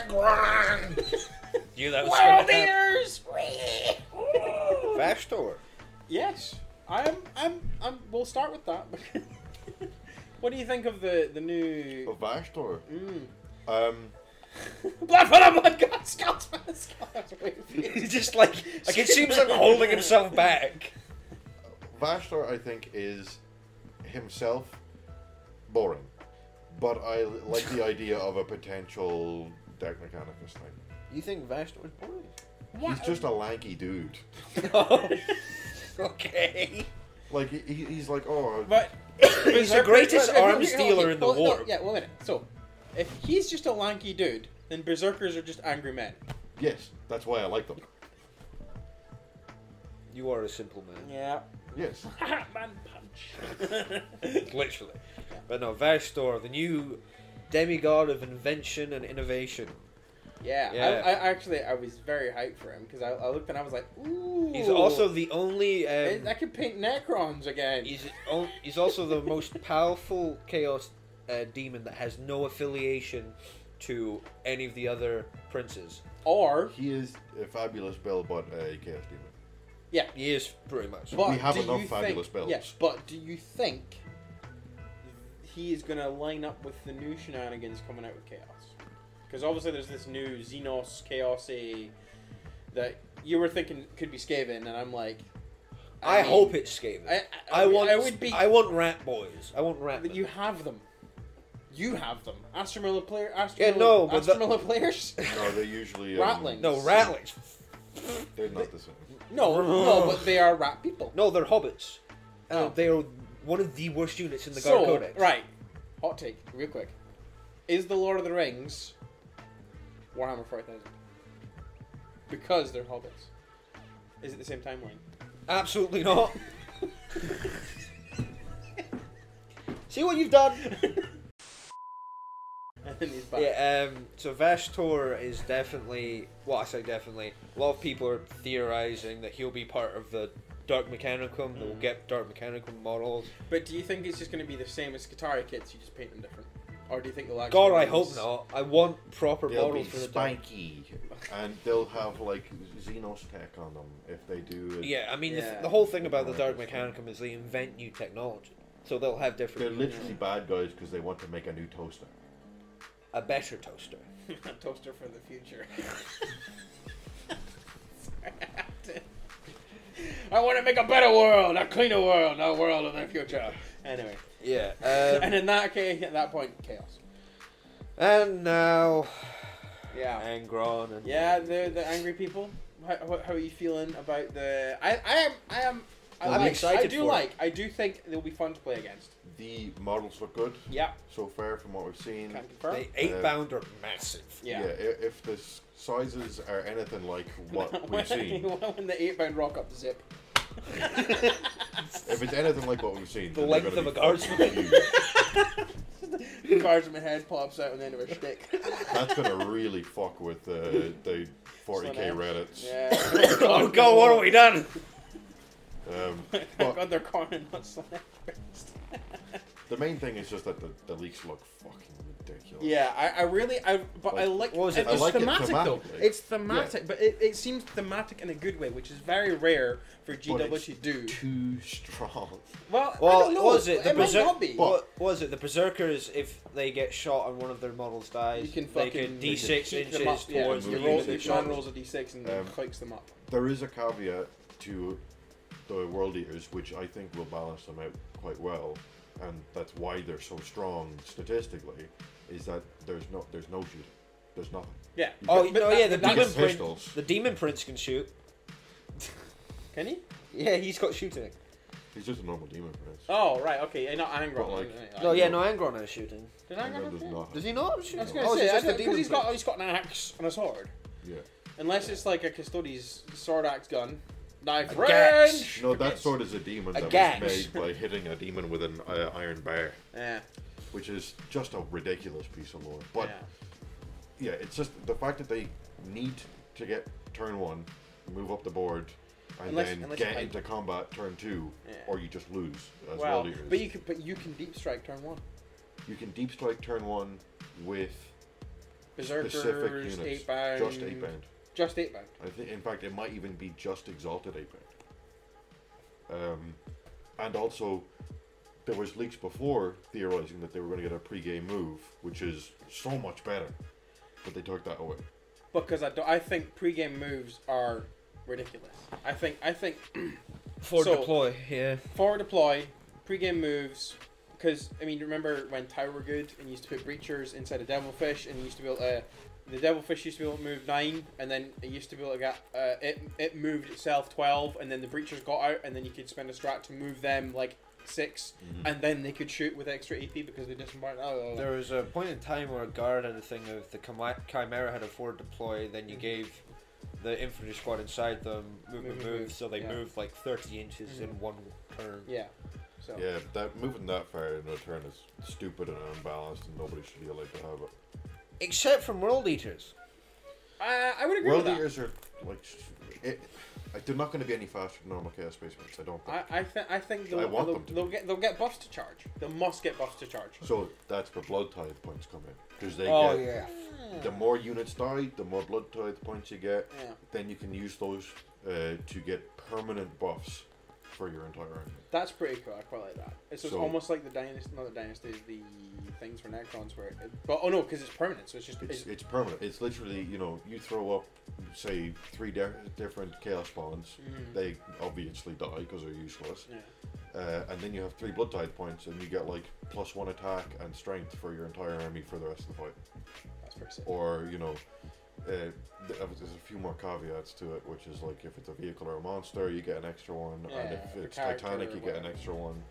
You that was World gonna happen. Eaters! Vastor. Yes, I'm. We'll start with that. What do you think of the new? But Vashtor, Mm. Blood God, Scotsman, He's just like it seems like holding himself back. Vashtor, I think, is himself boring. But I like the idea of a potential Dark Mechanicus thing. You think Vastor is boring? He's just a lanky dude. Okay. Like, he's like, oh... But He's the greatest arms dealer in the war. Yeah, well, wait a minute. So, if he's just a lanky dude, then berserkers are just angry men. Yes, that's why I like them. You are a simple man. Yeah. Yes. Man punch. Literally. But no, Vastor, the new demigod of invention and innovation. Yeah. Yeah. I was very hyped for him because I looked and I was like, ooh. He's also the only. I could paint Necrons again. He's also the most powerful chaos demon that has no affiliation to any of the other princes. Or He is a fabulous build, but a Chaos Demon. yeah. He is pretty much. But We have do enough you fabulous think, builds. Yes, but do you think he is going to line up with the new shenanigans coming out with Chaos? Because obviously there's this new Xenos Chaos-y that you were thinking could be Skaven, and I'm like... I mean, hope it's Skaven. I want rat boys. I want rat. But you have them. You have them. Astromiller player. Yeah, no, but Astromiller players. No, they usually... Ratling. No, ratlings. They're not the same. No, but they are rat people. No, they're hobbits. Oh. They are one of the worst units in the Guard Codex. Right. Hot take, real quick. Is the Lord of the Rings Warhammer 4000? Because they're hobbits. Is it the same timeline? Absolutely not. See what you've done? And then he's back. Yeah, so Vastor is definitely, well, I say definitely, a lot of people are theorizing that he'll be part of the Dark Mechanicum, that will get Dark Mechanicum models. But do you think it's just going to be the same as Skitaria kits, you just paint them different? Or do you think they'll actually... God, I use- hope not. I want proper They'll be models for the Dark. spiky, and they'll have like Xenos tech on them if they do. It. Yeah, I mean, Yeah. The whole thing about the Dark Mechanicum is they invent new technology. So they'll have They're different, literally bad guys because they want to make a new toaster. a better toaster. A toaster for the future. Sorry, I have to. I want to make a better world, a cleaner world, a world of the future. Anyway. Yeah. And in that case, at that point, chaos. And now, Yeah. Angron and Yeah, the angry people. How are you feeling about the? I'm I'm excited for it. I do think they'll be fun to play against. The models look good Yeah. so far from what we've seen. Can confirm. the 8-bound are massive. Yeah. If the sizes are anything like what we've seen, When the 8-pound rock up the zip. if it's anything like what we've seen, The then length they're of gonna a be guardsman. fucking huge. Guardsman head pops out and then of a stick. That's gonna really fuck with the 40k Reddits. Yeah. Oh god, what have we done? But God, they're cornering us on that first. the main thing is just that the leaks look fucking ridiculous. Yeah, I like. What was it? It's I like it thematic though. thematically. It's thematic, but it seems thematic in a good way, which is very rare for GW But it's to do. too strong. Well, I Well, don't know. what was it? The It might berserk. not be. What was it? The berserkers, if they get shot and one of their models dies, You can they fucking can D6 keep them inches up. Yeah, towards you the the roll, unit they unit. Sean shot. rolls a d6 and clicks them up. There is a caveat to the World Eaters, which I think will balance them out quite well, and that's why they're so strong statistically. Is that there's no shooting. There's nothing. Yeah. Oh, But no, yeah, the You demon get prince. pistols. The demon prince can shoot. Can he? Yeah, he's got shooting. He's just a normal demon prince. Oh, right. Okay. Yeah, not Angron. But, like- No, yeah, no, Angron has shooting. Did And Angron then have there's that? nothing. Does he not have shooting? I was gonna Oh, say, it's just a because demon he's got prince. an axe and a sword. Yeah. Unless it's like a Custodes sword axe gun, knife A range. gax. No, that sword is a demon A that gax. was made by hitting a demon with an iron bar, Yeah. which is just a ridiculous piece of lore. But Yeah. yeah, it's just the fact that they need to get turn 1, move up the board, and Unless then you get fight. into combat turn 2, Yeah. or you just lose as Well, World Eaters. but you can deep strike turn 1. You can deep strike turn 1 with Berserkers, specific units, 8 bound. just 8 bound. Just 8 bound. I think, in fact, it might even be just exalted 8 bound. And also, there was leaks before theorizing that they were going to get a pre-game move, which is so much better, but they took that away. Because I think pre-game moves are ridiculous. I think For So- deploy, yeah. forward deploy, pre-game moves. Because I mean, remember when Tower were good and you used to put breachers inside a devilfish, and you used to be able to, the devilfish used to be able to move 9, and then it used to be able to get it moved itself 12, and then the breachers got out, and then you could spend a strat to move them like 6, and then they could shoot with extra AP because they disembarked. There was a point in time where a guard had a thing of the Chimera had a forward deploy, then you gave the infantry squad inside them movement moves, so they yeah. moved like 30 inches in one turn. Yeah. So. Yeah, that moving that far in a turn is stupid and unbalanced, and nobody should be allowed to have it. Except from World Eaters. I would agree World with that. Eaters are like, they're not going to be any faster than normal Chaos Space Marines. I don't think. I think I want them to they'll get buffs to charge. They must get buffs to charge. So that's where Blood Tithe points come in, because they Oh get yeah. the more units die, the more Blood Tithe points you get. Yeah. Then you can use those to get permanent buffs for your entire army. That's pretty cool. I quite like that. It's just So- almost like the dynasty, not the dynasty, the things for Necrons where, but oh no, because it's permanent, so it's just It's permanent. It's literally, you throw up, say, 3 different Chaos Spawns. They obviously die because they're useless. yeah. And then you have 3 Blood Tithe points, and you get like +1 attack and strength for your entire army for the rest of the fight. That's pretty sick. Or, there's a few more caveats to it, which is like if it's a vehicle or a monster, you get an extra one, and Yeah, if the it's character Titanic, or you get an whatever. extra one.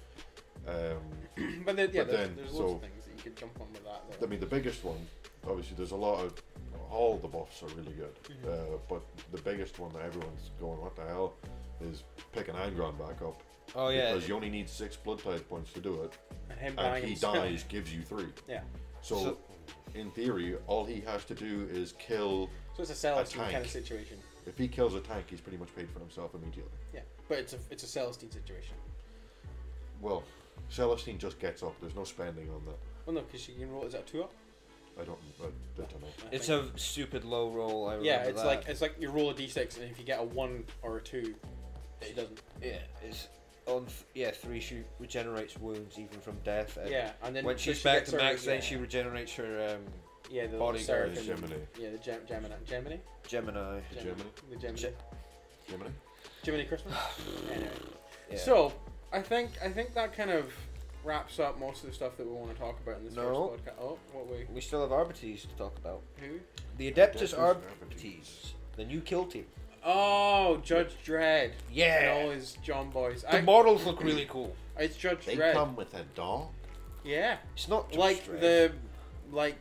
But then, yeah, but then, there's so- loads of things that you could jump on with that. I Though. mean, the biggest one, obviously, there's a lot of, all the buffs are really good, but the biggest one that everyone's going, what the hell, is picking Angron back up. Oh yeah. Because you only need 6 Blood Tithe points to do it, And him and dying he himself. dies gives you 3. Yeah. So, in theory, all he has to do is kill. So it's a Celestine tank. kind of situation. If he kills a tank, he's pretty much paid for himself immediately. Yeah, but it's a Celestine situation. Well, Celestine just gets up. There's no spending on that. Well, no, because she can roll. Is that 2 up? I don't know. I It's think. a stupid low roll. I Yeah, remember it's that. like you roll a d6, and if you get a 1 or a 2, it doesn't. Yeah, it's on. 3 she regenerates wounds even from death. And Yeah, and then when so she's she back gets to her- max, yeah. then she regenerates her Yeah, the Bodyguard Seraph and- Gemini. Yeah, the Gemini. Gemini. Gemini? The Gemini. Ge- Gemini? Gemini Christmas. Anyway. Yeah. So, I think that kind of wraps up most of the stuff that we want to talk about in this No. first podcast. Oh, what we? We still have Arbites to talk about. Who? The Adeptus Adeptus Arbites, the new kill team. Oh, Judge Dredd. Yeah. And all his John boys. The models look really cool. It's Judge They Dredd. come with a dog? Yeah. It's not just Like straight. the what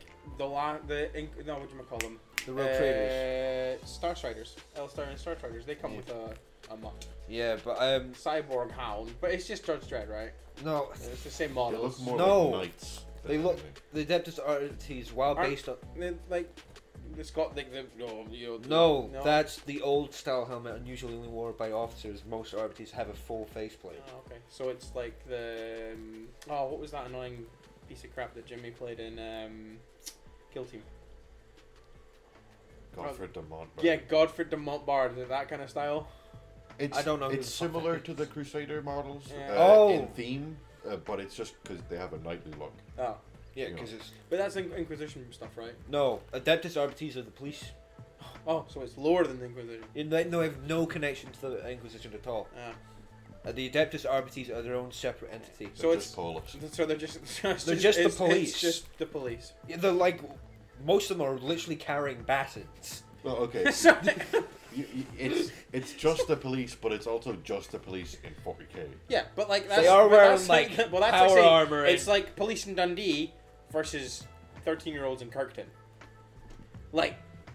do you call them? The Rogue Traders. Starstriders. L-Star and Starstriders. They come Yeah. with a Yeah, but Cyborg Hound, but it's just Judge Dredd, right? no. It's the same They models. look more No. like knights. They look the Adeptus Artis, while based on like it's got like no, that's the old style helmet, unusually only worn by officers. Most Arbites have a full faceplate. Oh, okay. So it's like the what was that annoying piece of crap that Jimmy played in Kill Team? Godfrey de Montbard. Yeah, Godfrey de Montbard, that kind of style. I don't know. It's similar to the Crusader models Yeah. in theme, but it's just because they have a knightly look. Oh, Yeah, because it's but that's Inquisition stuff, right? no Adeptus Arbites are the police. Oh, so it's lower than the Inquisition. They have no connection to the Inquisition at all. The Adeptus Arbites are their own separate entity. So They're it's just Polish. so they're just They're just the police. It's just the police. Yeah, they're like most of them are literally carrying batons. Well, okay. Sorry. It's just the police, but it's also just the police in 40k. Yeah, but like that's, They are but wearing that's like well, that's power like saying armor. it's like police in Dundee versus 13-year-olds in Kirkton. Like,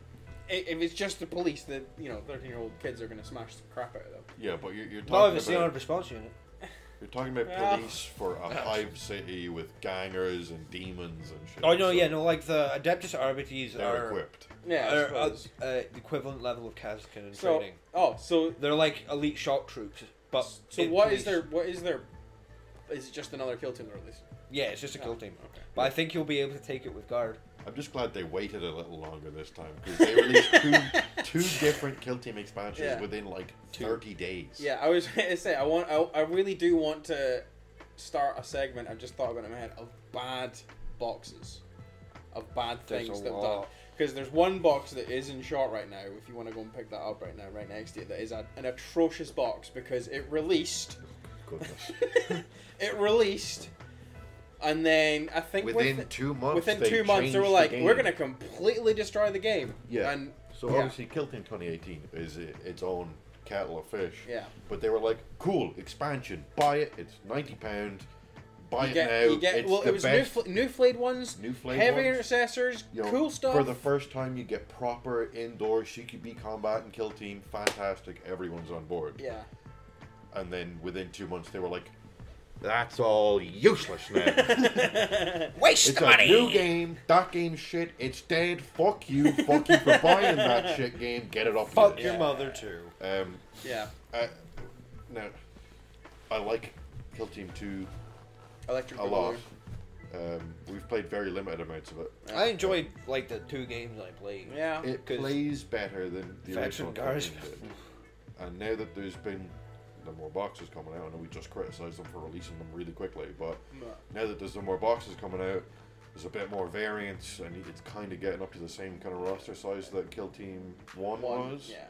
if it's just the police, that 13-year-old kids are gonna smash the crap out of them. Yeah, but you're No, talking it's the armored about response unit. you're talking about Well. police for a hive city with gangers and demons and shit. Oh no, so yeah, no, like the Adeptus Arbites they're are equipped. Yeah, I are suppose. the equivalent level of Kazakhstan in So, training. so They're like elite shock troops, but so in what police. is their is it just another kill team they're releasing? Yeah, it's just a kill Oh, team. okay. But I think you'll be able to take it with guard. I'm just glad they waited a little longer this time because they released two different kill team expansions Yeah. within like 30 days. Yeah, I was going to say I really do want to start a segment. I've just thought about it in my head of bad boxes, of bad There's things a that I've lot. done. Because there's one box that is in short right now. If you want to go and pick that up right now, right next to you, that is an atrocious box because it released. Goodness. It released, and then I think Within 2 months. within they 2 months they were changed like, the we're game. gonna completely destroy the game. Yeah. And So yeah. obviously, Kill Team 2018 is its own kettle of fish. Yeah. But they were like, cool expansion, buy it. It's £90. Buy You it now. you get it's well, the it was best. new flayed ones, New Flayed heavy ones. intercessors, You know, cool stuff. For the first time, you get proper indoor CQB combat and Kill Team. Fantastic. Everyone's on board. yeah. And then within 2 months, they were like, that's all useless now. Waste It's a new game. That game's shit. It's dead. Fuck you. Fuck you for buying that shit game. Get it up. Fuck here. your mother too. Yeah. Now, I like Kill Team 2 Electric a Boogaloo. lot. We've played very limited amounts of it. I enjoyed like the 2 games I played. Yeah. It 'Cause plays better than the Veteran original Guards. Kill Team did. And now that there's been no more boxes coming out, I know we just criticised them for releasing them really quickly, but now that there's no more boxes coming out, there's a bit more variance, and it's kind of getting up to the same kind of roster size that Kill Team 1 was. Yeah.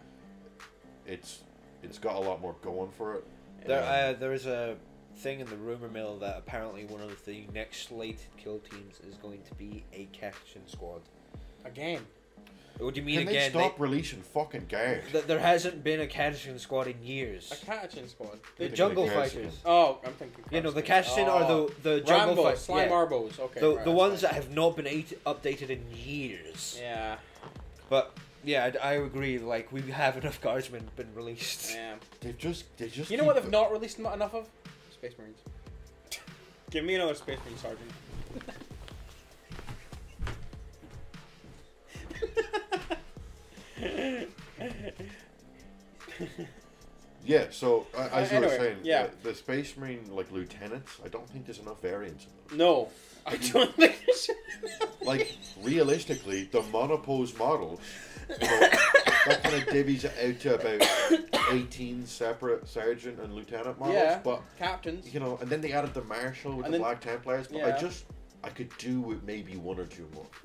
It's got a lot more going for it. There is a thing in the rumor mill that apparently one of the next slated kill teams is going to be a Kazakhstan squad. Again. What do you mean Can again? they stop releasing fucking guard? There hasn't been a Kazakhstan squad in years. A Catachin squad. The think jungle they can. fighters. Oh, I'm thinking. You know, the Kazakhstan. Kazakhstan are the jungle Rambo, fighters. Slime Yeah. Arbos. Okay. The right, the that's ones fine. that have not been updated in years. Yeah. But yeah, I agree. Like we have enough guardsmen been released. Yeah. They just. You know what they've not released enough of? Space Marines. Give me another Space Marine sergeant. Yeah, so as you were Anyway, saying, yeah. the Space Marine like lieutenants, I don't think there's enough variance in them. No, I don't think. Like realistically, the monopose models, that kind of divvies it out to about 18 separate sergeant and lieutenant models. Yeah. But Captains. and then they added the marshal with And the then- Black Templars. But yeah. I could do with maybe 1 or 2 more.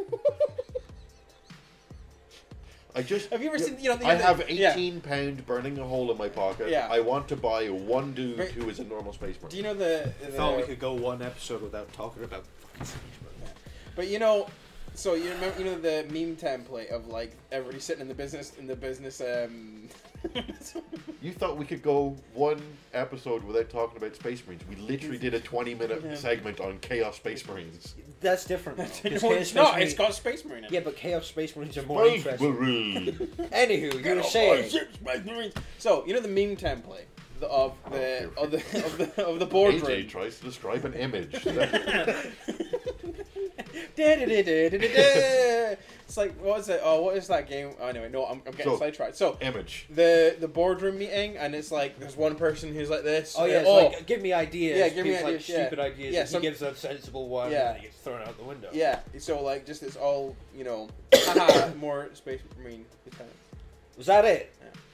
Have you ever seen? I have yeah. £18 burning a hole in my pocket. Yeah. I want to buy one dude Right. who is a normal space marine. Do you know the? I thought we could go one episode without talking about. But so you remember the meme template of like everybody sitting in the business You thought we could go one episode without talking about Space Marines. We literally did a 20-minute Yeah. segment on Chaos Space Marines. That's different. Though, 'cause No, Chaos it's Space not. Marine- It's got Space Marine in it. Yeah, but Chaos Space Marines are more Space interesting. Marine! Anywho, you were Oh, saying. shit, Space Marines. So you know the meme template of the Oh, boardroom. AJ tries to describe an image. It's like, what is it? Oh, what is that game? Oh, anyway, no, I'm getting So, sidetracked. So Image. the boardroom meeting, and it's like there's one person who's like this. Oh yeah, it's like give me ideas. Yeah, give me People like ideas, yeah. stupid ideas. Yeah, and some- he gives a sensible one, Yeah. and then it gets thrown out the window. Yeah, so like just it's all haha, more Space Marine. Was that it?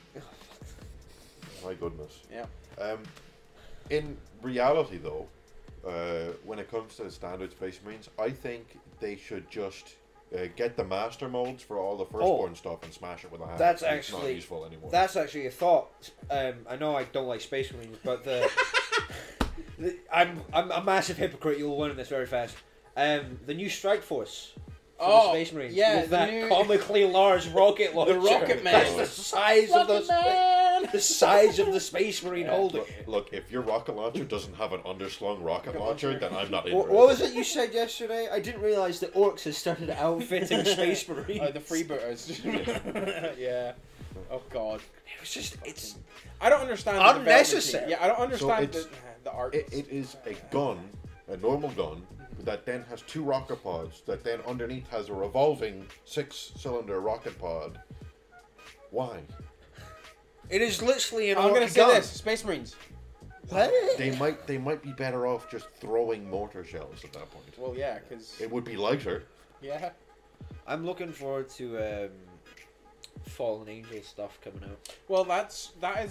My goodness. Yeah. In reality, though, when it comes to standard Space Marines, I think they should just get the master modes for all the firstborn stuff and smash it with a hammer. That's It's actually not useful anymore. That's actually a thought. I know I don't like Space Marines, but I'm a massive hypocrite. You'll learn this very fast. The new Strike Force. For the Space Marines. yeah, with the that new- comically large rocket launcher. Rocket Man. That's the size of the size of the Space Marine holder. Look, if your rocket launcher doesn't have an underslung rocket launcher, then I'm not What interested. was it you said yesterday? I didn't realise that Orcs has started outfitting Space Marines. The freebooters. Yeah. Oh God. It was just it's I don't understand. the Unnecessary. development team. Yeah, I don't understand it's- the art. It is a gun, a normal gun, that then has 2 rocket pods, that then underneath has a revolving 6-cylinder rocket pod. Why? It is literally an I'm Orc gonna say gun. this: Space Marines. What? They might be better off just throwing mortar shells at that point. Well, yeah, because It would be lighter. yeah. I'm looking forward to Fallen Angel stuff coming out. Well, has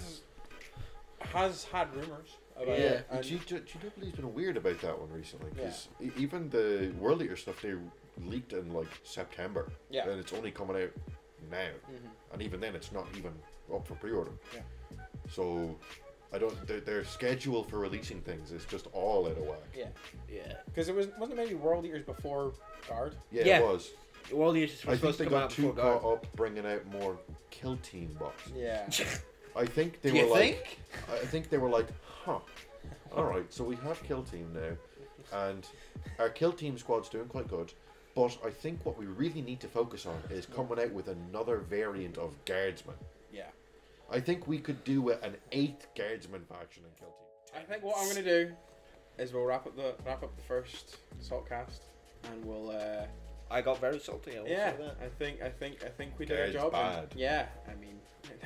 had rumors about Yeah, it. but And GW's been weird about that one recently, because even the World Eater stuff, they leaked in like September, Yeah. and it's only coming out now, and even then it's not even up for pre-order. Yeah. So I don't. Their schedule for releasing things is just all out of whack. yeah, Yeah. because wasn't it maybe World Eaters before Guard? Yeah, Yeah. it was. World Eaters I was think supposed they to come got out too before caught up bringing out more Kill Team boxes. Yeah. I think they Do you were like. think? I think they were like, huh. All right, so we have Kill Team now, and our Kill Team squad's doing quite good. But I think what we really need to focus on is coming out with another variant of Guardsman. Yeah. I think we could do an 8th Guardsman faction in Kill Team. I think what I'm gonna do is we'll wrap up the first Saltcast, and we'll. I got very salty. I will Yeah, say that. I think we did our Guard's job. bad. Yeah, I mean.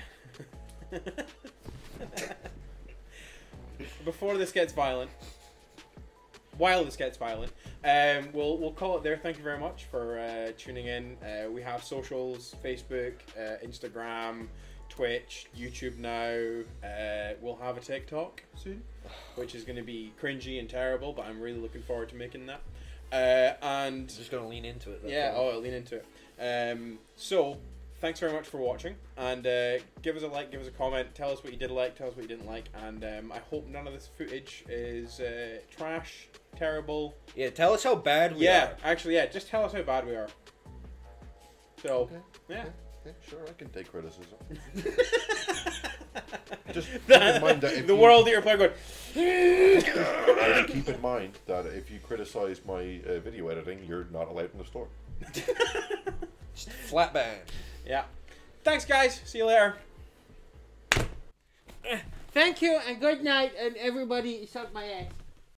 Before this gets violent, while this gets violent, we'll call it there. Thank you very much for tuning in. We have socials: Facebook, Instagram, Twitch, YouTube now. We'll have a TikTok soon, which is going to be cringy and terrible, but I'm really looking forward to making that. And Just gonna lean into it. that's yeah, all. I'll lean into it. So, thanks very much for watching, and give us a like, give us a comment, tell us what you did like, tell us what you didn't like, and I hope none of this footage is trash, terrible. Yeah, tell us how bad we Yeah, are. actually, yeah, just tell us how bad we are. So, Okay. yeah. Okay, sure, I can take criticism. Just keep in mind that if The you- World Eater player going, Just keep in mind that if you criticize my video editing, you're not allowed in the store. Flat band. yeah. Thanks, guys. See you later. Thank you and good night, and everybody suck my ass.